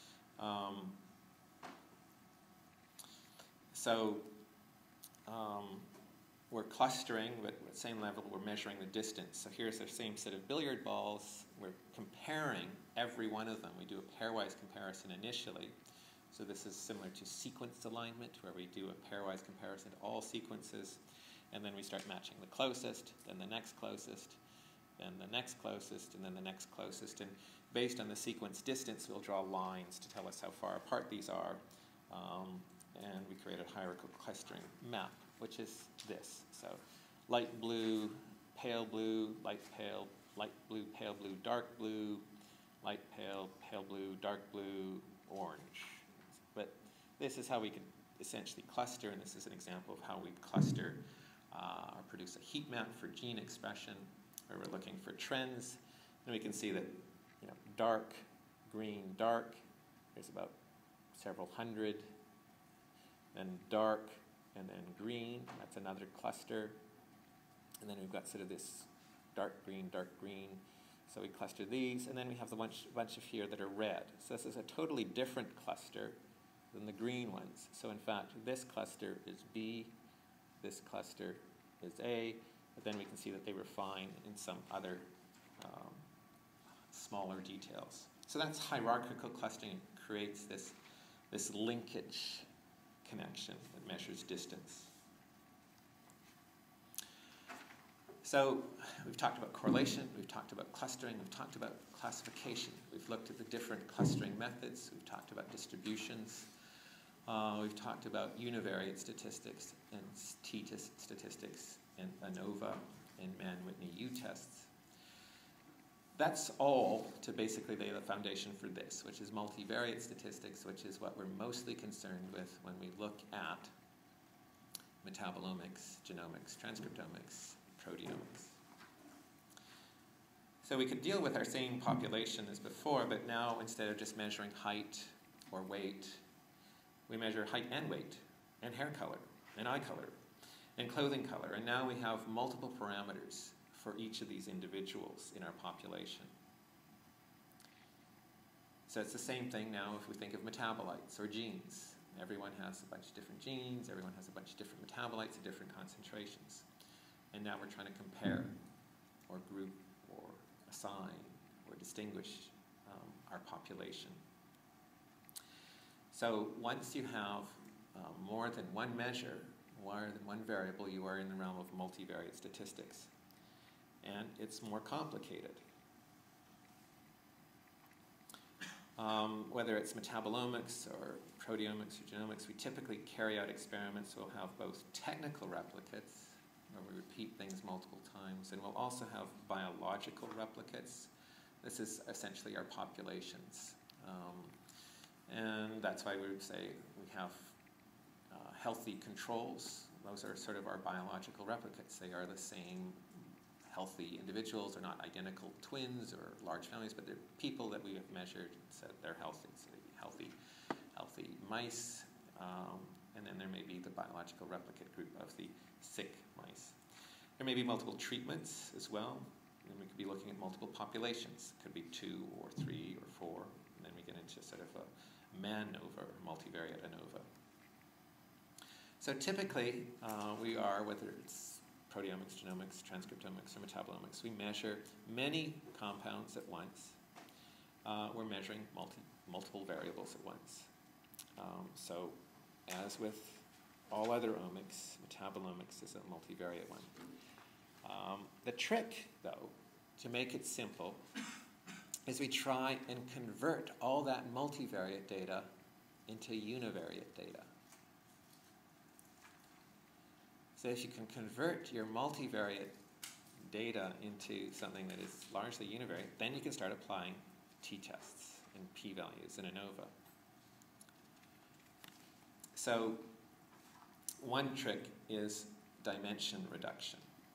We're clustering, but at the same level, we're measuring the distance. So here's our same set of billiard balls. We're comparing every one of them. We do a pairwise comparison initially. So this is similar to sequence alignment, where we do a pairwise comparison to all sequences. And then we start matching the closest, then the next closest, then the next closest, and then the next closest. And based on the sequence distance, we'll draw lines to tell us how far apart these are. And we create a hierarchical clustering map, which is this. So light blue, pale blue, light blue, pale blue, dark blue, light pale, pale blue, dark blue, orange. this is how we could essentially cluster, and this is an example of how we cluster or produce a heat map for gene expression, where we're looking for trends. And we can see that, you know, dark, green, dark, there's about several hundred, then dark, and then green, that's another cluster. And then we've got sort of this dark green, so we cluster these, and then we have the bunch of here that are red. So this is a totally different cluster than the green ones. So in fact, this cluster is B, this cluster is A, but then we can see that they refine in some other smaller details. So that's hierarchical clustering. It creates this linkage connection that measures distance. So we've talked about correlation, we've talked about clustering, we've talked about classification. We've looked at the different clustering methods, we've talked about distributions, we've talked about univariate statistics and t-test statistics and ANOVA and Mann-Whitney U-tests. That's all to basically lay the foundation for this, which is multivariate statistics, which is what we're mostly concerned with when we look at metabolomics, genomics, transcriptomics, proteomics. So we could deal with our same population as before, but now instead of just measuring height or weight, we measure height and weight, and hair color, and eye color, and clothing color. And now we have multiple parameters for each of these individuals in our population. So it's the same thing now if we think of metabolites or genes. Everyone has a bunch of different genes, everyone has a bunch of different metabolites at different concentrations. And now we're trying to compare or group or assign or distinguish our population. So once you have more than one measure, more than one variable, you are in the realm of multivariate statistics. And it's more complicated. Whether it's metabolomics or proteomics or genomics, we typically carry out experiments. We'll have both technical replicates, where we repeat things multiple times, and we'll also have biological replicates. This is essentially our populations. And that's why we would say we have healthy controls. Those are sort of our biological replicates. They are the same healthy individuals. They're not identical twins or large families, but they're people that we have measured and said they're healthy. So they'd be healthy mice, and then there may be the biological replicate group of the sick mice. There may be multiple treatments as well, and we could be looking at multiple populations. It could be 2 or 3 or 4, and then we get into sort of a MANOVA or multivariate ANOVA. So typically, we are, whether it's proteomics, genomics, transcriptomics, or metabolomics, we measure many compounds at once. We're measuring multiple variables at once. So as with all other omics, metabolomics is a multivariate one. The trick, though, to make it simple, is we try and convert all that multivariate data into univariate data. So if you can convert your multivariate data into something that is largely univariate, then you can start applying t-tests and p-values in ANOVA. So one trick is dimension reduction.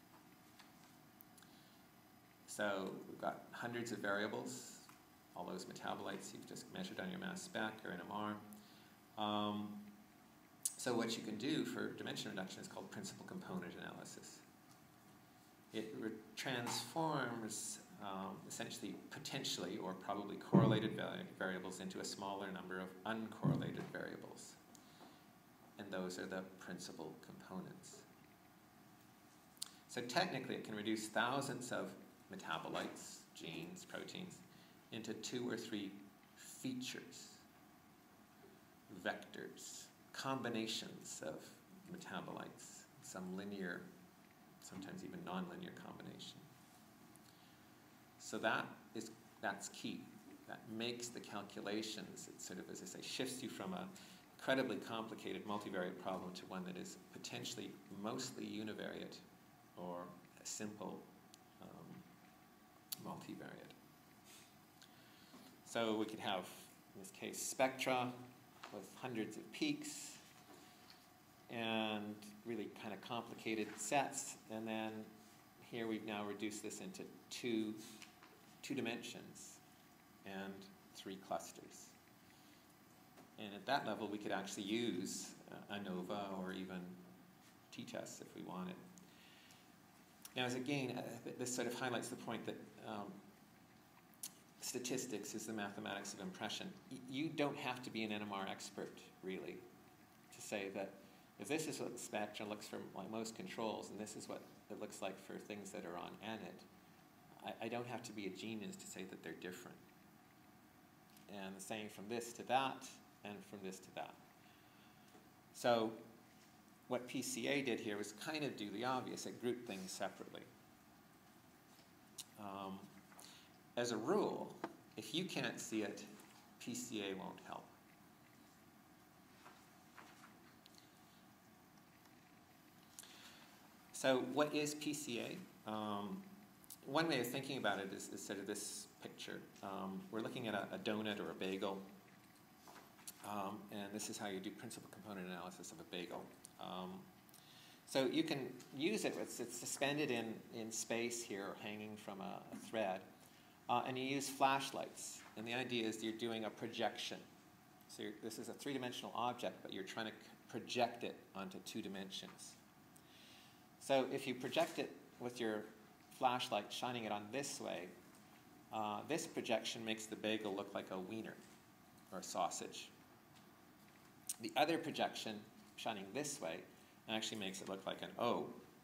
So we've got hundreds of variables, all those metabolites you've just measured on your mass spec or NMR. So what you can do for dimension reduction is called principal component analysis. It transforms essentially potentially or probably correlated variables into a smaller number of uncorrelated variables. And those are the principal components. So technically it can reduce thousands of metabolites, genes, proteins, into 2 or 3 features, vectors, combinations of metabolites, some linear, sometimes even nonlinear combination. So that's key. That makes the calculations, it sort of, as I say, shifts you from a incredibly complicated multivariate problem to one that is potentially mostly univariate or a simple multivariate. So we could have, in this case, spectra, with hundreds of peaks and really kind of complicated sets. And then here we've now reduced this into two dimensions and 3 clusters. And at that level, we could actually use ANOVA or even t-tests if we wanted. Now, as again, this sort of highlights the point that statistics is the mathematics of impression. You don't have to be an NMR expert, really, to say that if this is what the spectrum looks for like most controls, and this is what it looks like for things that are on ANIT, I don't have to be a genius to say that they're different. And the same from this to that, and from this to that. So what PCA did here was kind of do the obvious. It grouped things separately. As a rule, if you can't see it, PCA won't help. So what is PCA? One way of thinking about it is sort of this picture. We're looking at a donut or a bagel. And this is how you do principal component analysis of a bagel. So you can use it, it's suspended in space here, or hanging from a thread. And you use flashlights. And the idea is you're doing a projection. So this is a 3-dimensional object, but you're trying to project it onto 2 dimensions. So if you project it with your flashlight, shining it on this way, this projection makes the bagel look like a wiener or a sausage. The other projection, shining this way, actually makes it look like an O.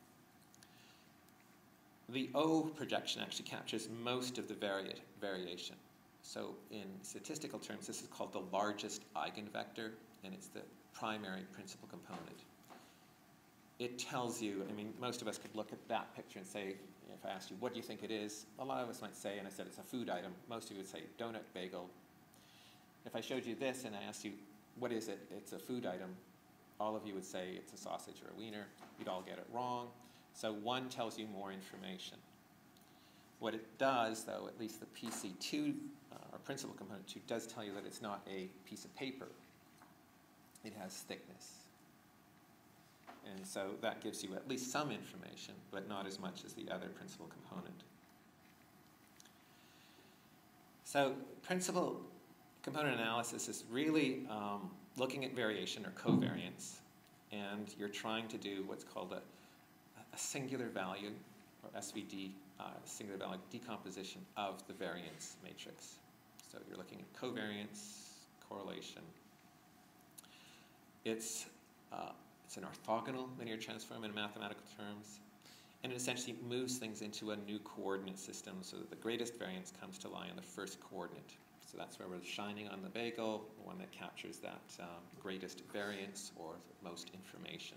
The O projection actually captures most of the variation. So in statistical terms, this is called the largest eigenvector, and it's the primary principal component. It tells you, I mean, most of us could look at that picture and say, if I asked you, what do you think it is? A lot of us might say, and I said it's a food item. Most of you would say donut, bagel. If I showed you this and I asked you, what is it? It's a food item. All of you would say it's a sausage or a wiener. You'd all get it wrong. So one tells you more information. What it does, though, at least the PC2, or principal component 2, does tell you that it's not a piece of paper. It has thickness. And so that gives you at least some information, but not as much as the other principal component. So principal component analysis is really looking at variation or covariance, and you're trying to do what's called a singular value, or SVD, singular value decomposition of the variance matrix. So you're looking at covariance, correlation. It's an orthogonal linear transform in mathematical terms, and it essentially moves things into a new coordinate system so that the greatest variance comes to lie on the first coordinate. So that's where we're shining on the bagel, the one that captures that greatest variance or the most information.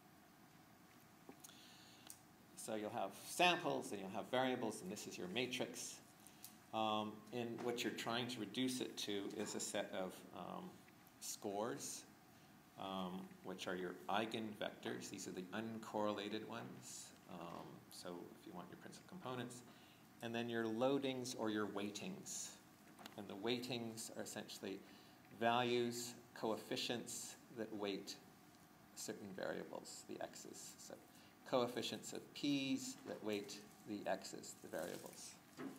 So you'll have samples, and you'll have variables, and this is your matrix. And what you're trying to reduce it to is a set of scores, which are your eigenvectors. These are the uncorrelated ones. So if you want your principal components. And then your loadings or your weightings. And the weightings are essentially values, coefficients that weight certain variables, the x's. So coefficients of p's that weight the x's, the variables.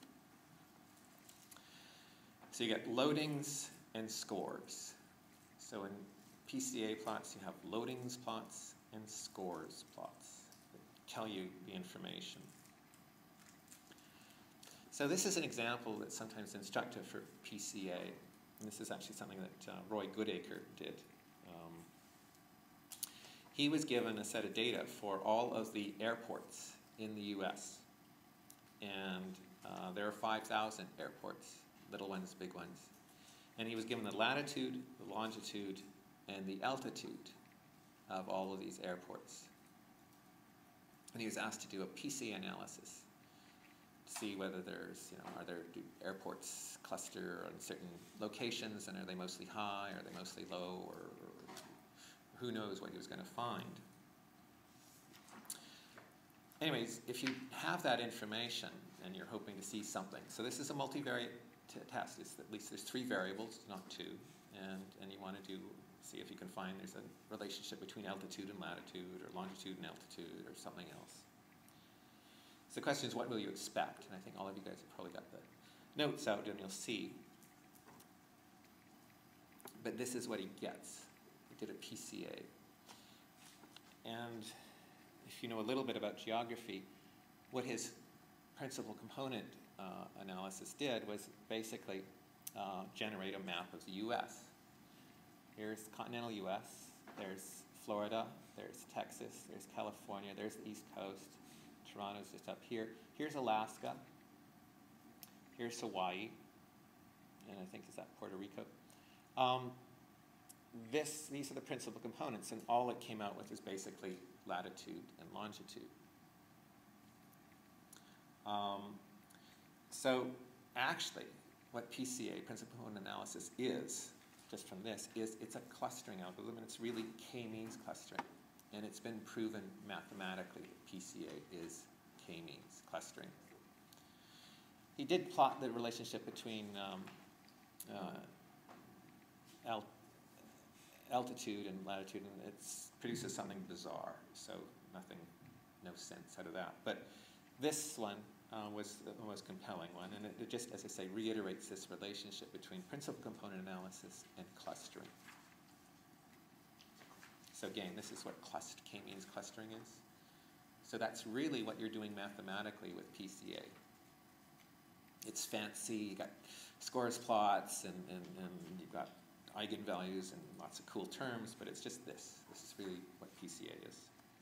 So you get loadings and scores. So in PCA plots, you have loadings plots and scores plots that tell you the information. So this is an example that's sometimes instructive for PCA. And this is actually something that Roy Goodacre did. He was given a set of data for all of the airports in the US. And there are 5,000 airports, little ones, big ones. And he was given the latitude, the longitude, and the altitude of all of these airports. And he was asked to do a PCA analysis to see whether there's, do airports cluster on certain locations, and are they mostly high, are they mostly low, or who knows what he was going to find. Anyways, if you have that information and you're hoping to see something, so this is a multivariate test. It's at least there's 3 variables, not 2, and you want to do See if you can find there's a relationship between altitude and latitude, or longitude and altitude, or something else. So the question is, what will you expect? And I think all of you guys have probably got the notes out, and you'll see. But this is what he gets. He did a PCA. And if you know a little bit about geography, what his principal component analysis did was basically generate a map of the U.S. Here's continental U.S., there's Florida, there's Texas, there's California, there's the East Coast, Toronto's just up here. Here's Alaska, here's Hawaii, and I think, is that Puerto Rico? These are the principal components, and all it came out with is basically latitude and longitude. So actually, what PCA, principal component analysis, is, just from this, is it's a clustering algorithm, and it's really k-means clustering. And it's been proven mathematically that PCA is k-means clustering. He did plot the relationship between altitude and latitude, and it produces something bizarre. So no sense out of that. But this one was the most compelling one, and it just, as I say, reiterates this relationship between principal component analysis and clustering. So again, this is what k-means clustering is. So that's really what you're doing mathematically with PCA. It's fancy, you got scores plots, and you've got eigenvalues and lots of cool terms, but it's just this. This is really what PCA is.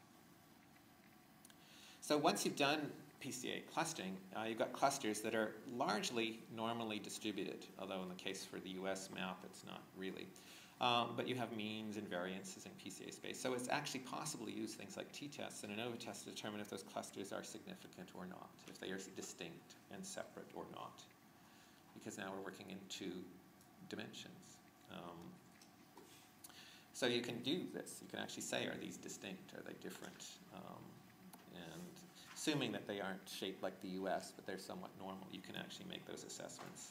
So once you've done PCA clustering, you've got clusters that are largely normally distributed, although in the case for the US map, it's not really. But you have means and variances in PCA space. So it's actually possible to use things like t-tests and ANOVA tests to determine if those clusters are significant or not, if they are distinct and separate or not, because now we're working in 2 dimensions. So you can do this. You can actually say, are these distinct? Are they different? And assuming that they aren't shaped like the US, but they're somewhat normal, you can actually make those assessments.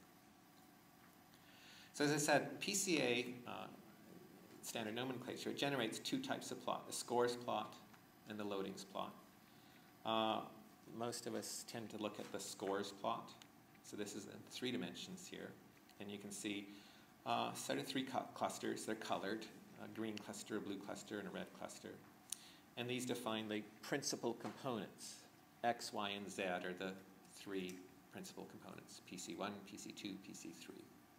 So as I said, PCA, standard nomenclature, it generates 2 types of plot, the scores plot and the loadings plot. Most of us tend to look at the scores plot. So this is in 3 dimensions here. And you can see sort of 3 clusters. They're colored, a green cluster, a blue cluster, and a red cluster. And these define the principal components. X, Y, and Z are the 3 principal components, PC1, PC2, PC3.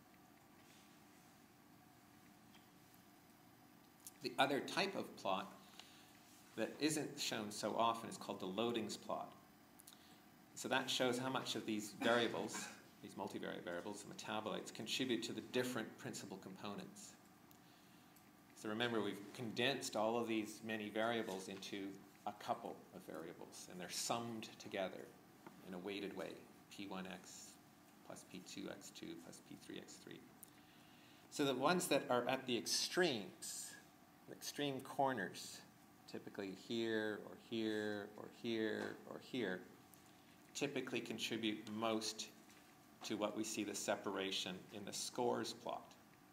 The other type of plot that isn't shown so often is called the loadings plot. So that shows how much of these variables, these multivariate variables, the metabolites, contribute to the different principal components. So remember, we've condensed all of these many variables into a couple of variables, and they're summed together in a weighted way, P1x plus P2x2 plus P3x3. So the ones that are at the extremes, the extreme corners, typically here or here or here or here, typically contribute most to what we see the separation in the scores plot.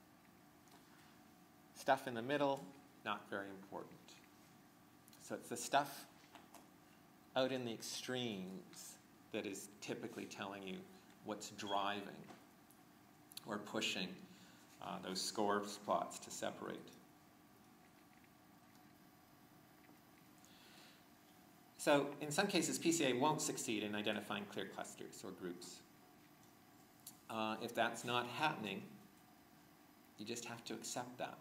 Stuff in the middle, not very important. So it's the stuff out in the extremes that is typically telling you what's driving or pushing those scores plots to separate. So in some cases, PCA won't succeed in identifying clear clusters or groups. If that's not happening, you just have to accept that.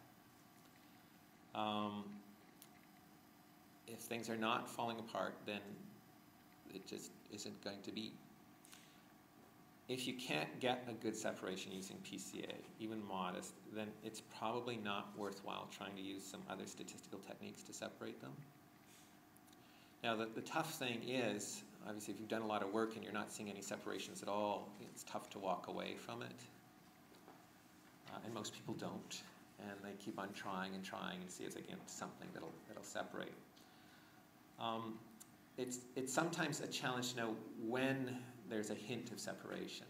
If things are not falling apart, then it just isn't going to be. If you can't get a good separation using PCA, even modest, then it's probably not worthwhile trying to use some other statistical techniques to separate them. Now, the tough thing is, obviously, if you've done a lot of work and you're not seeing any separations at all, it's tough to walk away from it. And most people don't. And they keep on trying and see if they get something that'll separate. It's sometimes a challenge to know when there's a hint of separation.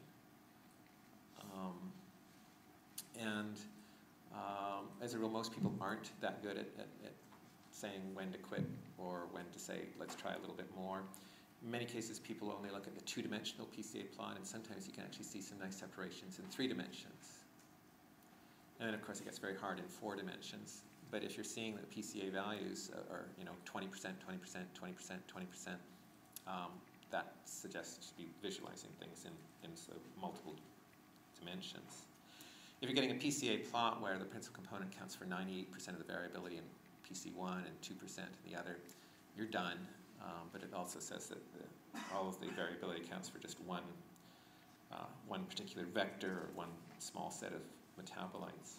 as a rule, most people aren't that good at saying when to quit or when to say, let's try a little bit more. In many cases, people only look at the two-dimensional PCA plot, and sometimes you can actually see some nice separations in 3 dimensions. And then, of course, it gets very hard in 4 dimensions. But if you're seeing that PCA values are 20%, 20%, 20%, 20%, that suggests to be visualizing things in sort of multiple dimensions. If you're getting a PCA plot where the principal component counts for 98% of the variability in PC1 and 2% in the other, you're done. But it also says that all of the variability counts for just one particular vector or one small set of metabolites.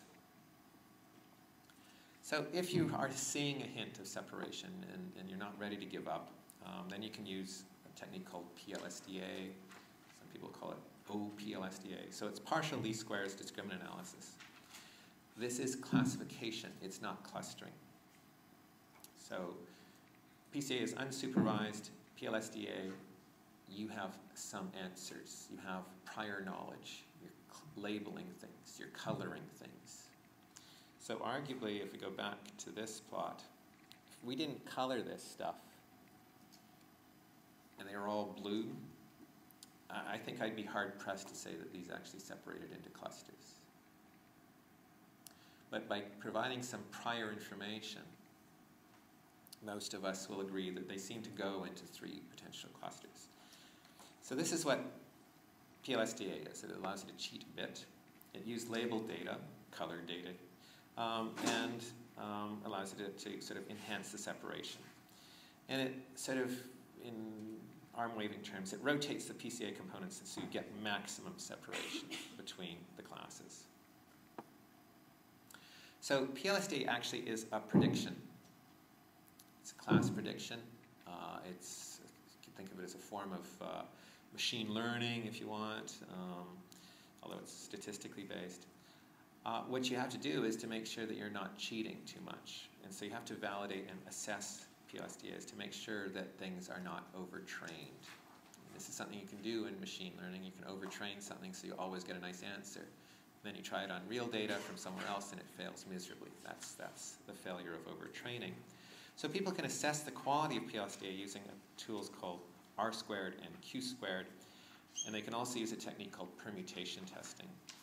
So if you are seeing a hint of separation and you're not ready to give up, then you can use a technique called PLSDA. Some people call it OPLSDA. So it's partial least squares discriminant analysis. This is classification. It's not clustering. So PCA is unsupervised. PLSDA, you have some answers. You have prior knowledge. You're labeling things. You're coloring things. So arguably, if we go back to this plot, if we didn't color this stuff, and they were all blue, I think I'd be hard-pressed to say that these actually separated into clusters. But by providing some prior information, most of us will agree that they seem to go into 3 potential clusters. So this is what PLSDA is. It allows you to cheat a bit. It used labeled data, colored data, and allows you to sort of enhance the separation. And it sort of, in arm-waving terms, it rotates the PCA components so you get maximum separation between the classes. So PLSDA actually is a prediction. It's a class prediction. You can think of it as a form of machine learning, if you want, although it's statistically based. What you have to do is to make sure that you're not cheating too much. And so you have to validate and assess PLSDAs to make sure that things are not overtrained. And this is something you can do in machine learning. You can overtrain something so you always get a nice answer. Then you try it on real data from somewhere else and it fails miserably. That's the failure of overtraining. So people can assess the quality of PLSDA using tools called R-squared and Q-squared. And they can also use a technique called permutation testing.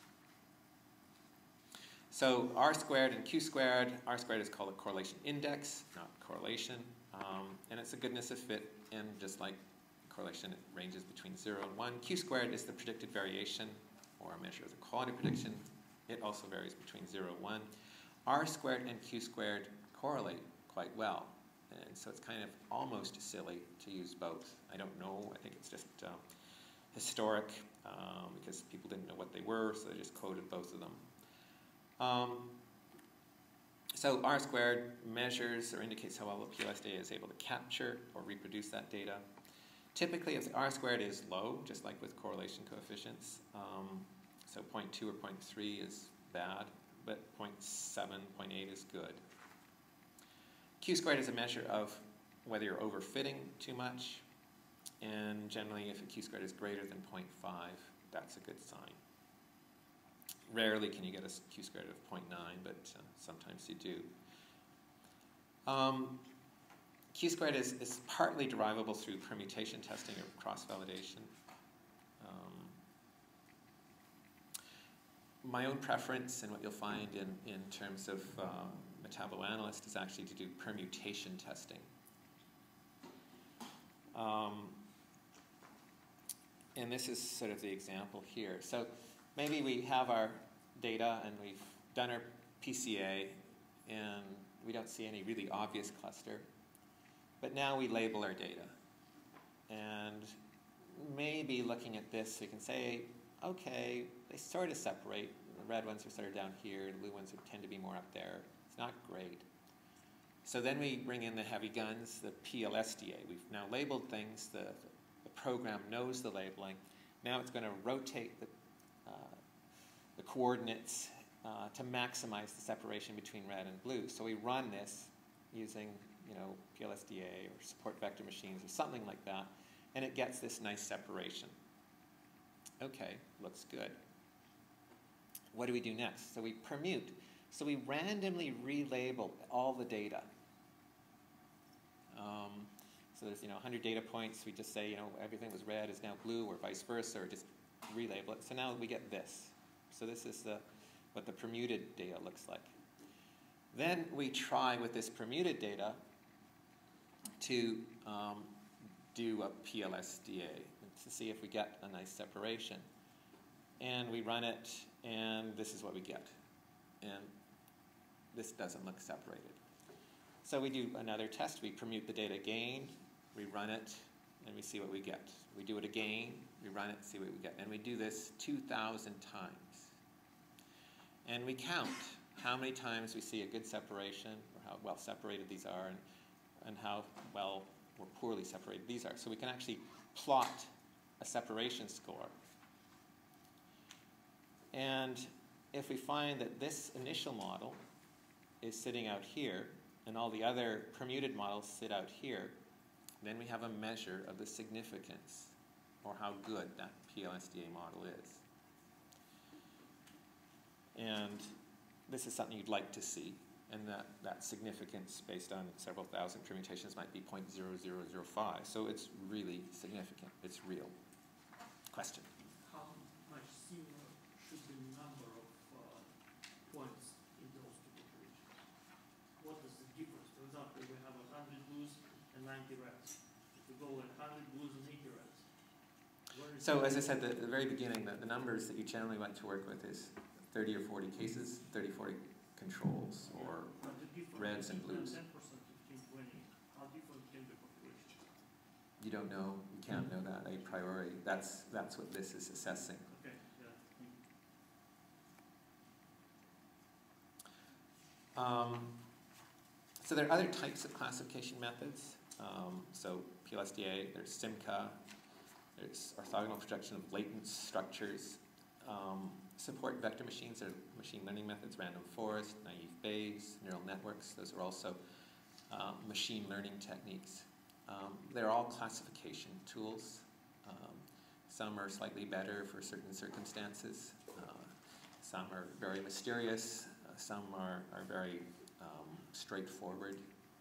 So R-squared and Q-squared, R-squared is called a correlation index, not correlation. And it's a goodness of fit, and just like correlation, it ranges between 0 and 1. Q-squared is the predicted variation, or a measure of the quality prediction. It also varies between 0 and 1. R-squared and Q-squared correlate quite well. And so it's kind of almost silly to use both. I don't know. I think it's just historic because people didn't know what they were, so they just quoted both of them. So R-squared measures or indicates how well the PLSDA is able to capture or reproduce that data. Typically, if the R-squared is low, just like with correlation coefficients, so 0.2 or 0.3 is bad, but 0.7, 0.8 is good. Q-squared is a measure of whether you're overfitting too much, and generally if a Q-squared is greater than 0.5, that's a good sign. Rarely can you get a Q-squared of 0.9, but sometimes you do. Q-squared is partly derivable through permutation testing or cross-validation. My own preference, and what you'll find in terms of metaboloanalyst, is actually to do permutation testing. And this is sort of the example here. So maybe we have our data and we've done our PCA and we don't see any really obvious cluster. But now we label our data. And maybe looking at this, we can say, okay, they sort of separate. The red ones are sort of down here, the blue ones tend to be more up there. It's not great. So then we bring in the heavy guns, the PLSDA. We've now labeled things. The program knows the labeling. Now it's going to rotate the coordinates to maximize the separation between red and blue. So we run this using, PLSDA or support vector machines or something like that, and it gets this nice separation. Okay, looks good. What do we do next? So we permute So we randomly relabel all the data. So there's 100 data points. We just say everything was red is now blue, or vice versa, or just relabel it. So now we get this. So this is what the permuted data looks like. Then we try with this permuted data to do a PLSDA to see if we get a nice separation. And we run it, and this is what we get. And this doesn't look separated. So we do another test. We permute the data again, we run it, and we see what we get. We do it again, we run it, see what we get. And we do this 2,000 times. And we count how many times we see a good separation, or how well separated these are, and how well or poorly separated these are. So we can actually plot a separation score. And if we find that this initial model is sitting out here, and all the other permuted models sit out here, then we have a measure of the significance, or how good that PLSDA model is. And this is something you'd like to see, and that significance based on several thousand permutations might be 0.0005. So it's really significant. It's real. Question? How much similar should the number of points in those two populations? What is the difference? For example, we have 100 blues and 90 reds. If we go with 100 blues and 80 reds. So as I said at the very beginning, the numbers that you generally want to work with is 30 or 40 cases, 30, 40 controls, or reds and blues. 10%, 15, 20. How different can the populations? You don't know. You can't know that a priori. That's what this is assessing. Okay, yeah. So there are other types of classification methods. So PLSDA, there's SIMCA, there's orthogonal projection of latent structures. Support vector machines are machine learning methods, random forest, naive Bayes, neural networks. Those are also machine learning techniques. They're all classification tools. Some are slightly better for certain circumstances. Some are very mysterious. Some are very straightforward.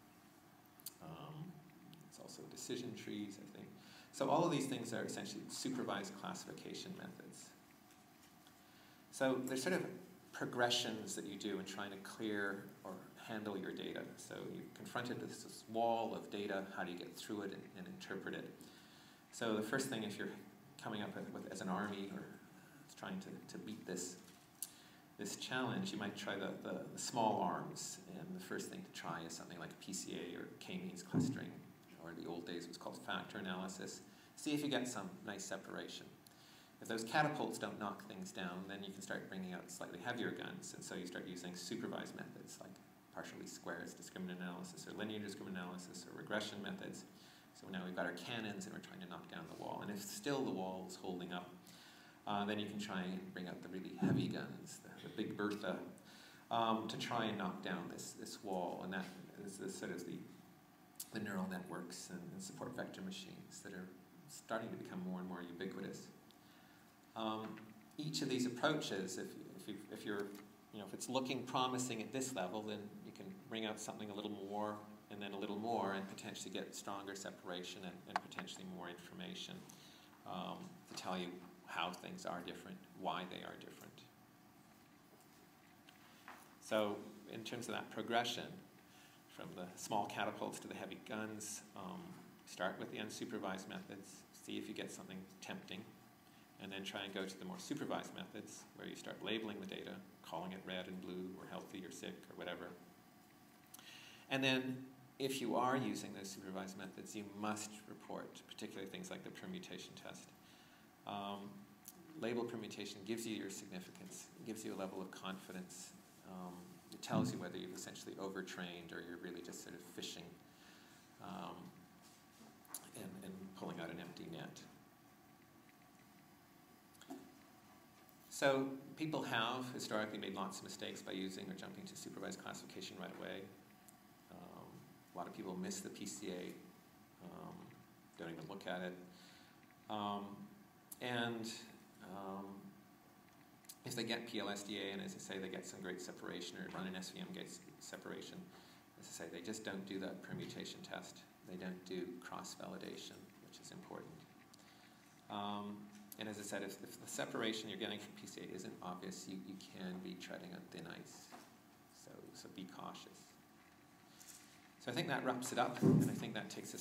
It's also decision trees, I think. So all of these things are essentially supervised classification methods. So there's sort of progressions that you do in trying to clear or handle your data. So you're confronted with this wall of data. How do you get through it and interpret it? So the first thing, if you're coming up with as an army or trying to beat this challenge, you might try the small arms. And the first thing to try is something like PCA or k-means clustering, or the old days it was called factor analysis. See if you get some nice separation. If those catapults don't knock things down, then you can start bringing out slightly heavier guns, and so you start using supervised methods like partial least squares discriminant analysis, or linear discriminant analysis, or regression methods. So now we've got our cannons, and we're trying to knock down the wall. And if still the wall is holding up, then you can try and bring out the really heavy guns, the Big Bertha, to try and knock down this wall. And that is sort of the neural networks and support vector machines that are starting to become more and more ubiquitous. Each of these approaches, if it's looking promising at this level, then you can bring out something a little more, and then a little more, and potentially get stronger separation and potentially more information to tell you how things are different, why they are different. So in terms of that progression, from the small catapults to the heavy guns, start with the unsupervised methods, see if you get something tempting, and then try and go to the more supervised methods where you start labeling the data, calling it red and blue, or healthy or sick, or whatever. And then if you are using those supervised methods, you must report, particularly things like the permutation test. Label permutation gives you your significance, it gives you a level of confidence. It tells you whether you've essentially overtrained or you're really just sort of fishing and pulling out an empty net. So people have historically made lots of mistakes by using or jumping to supervised classification right away. A lot of people miss the PCA, don't even look at it. if they get PLSDA, and as I say, they get some great separation, or run an SVM gets separation, as I say, they just don't do that permutation test. They don't do cross-validation, which is important. And as I said, if the separation you're getting from PCA isn't obvious, you can be treading on thin ice. So be cautious. So I think that wraps it up, and I think that takes us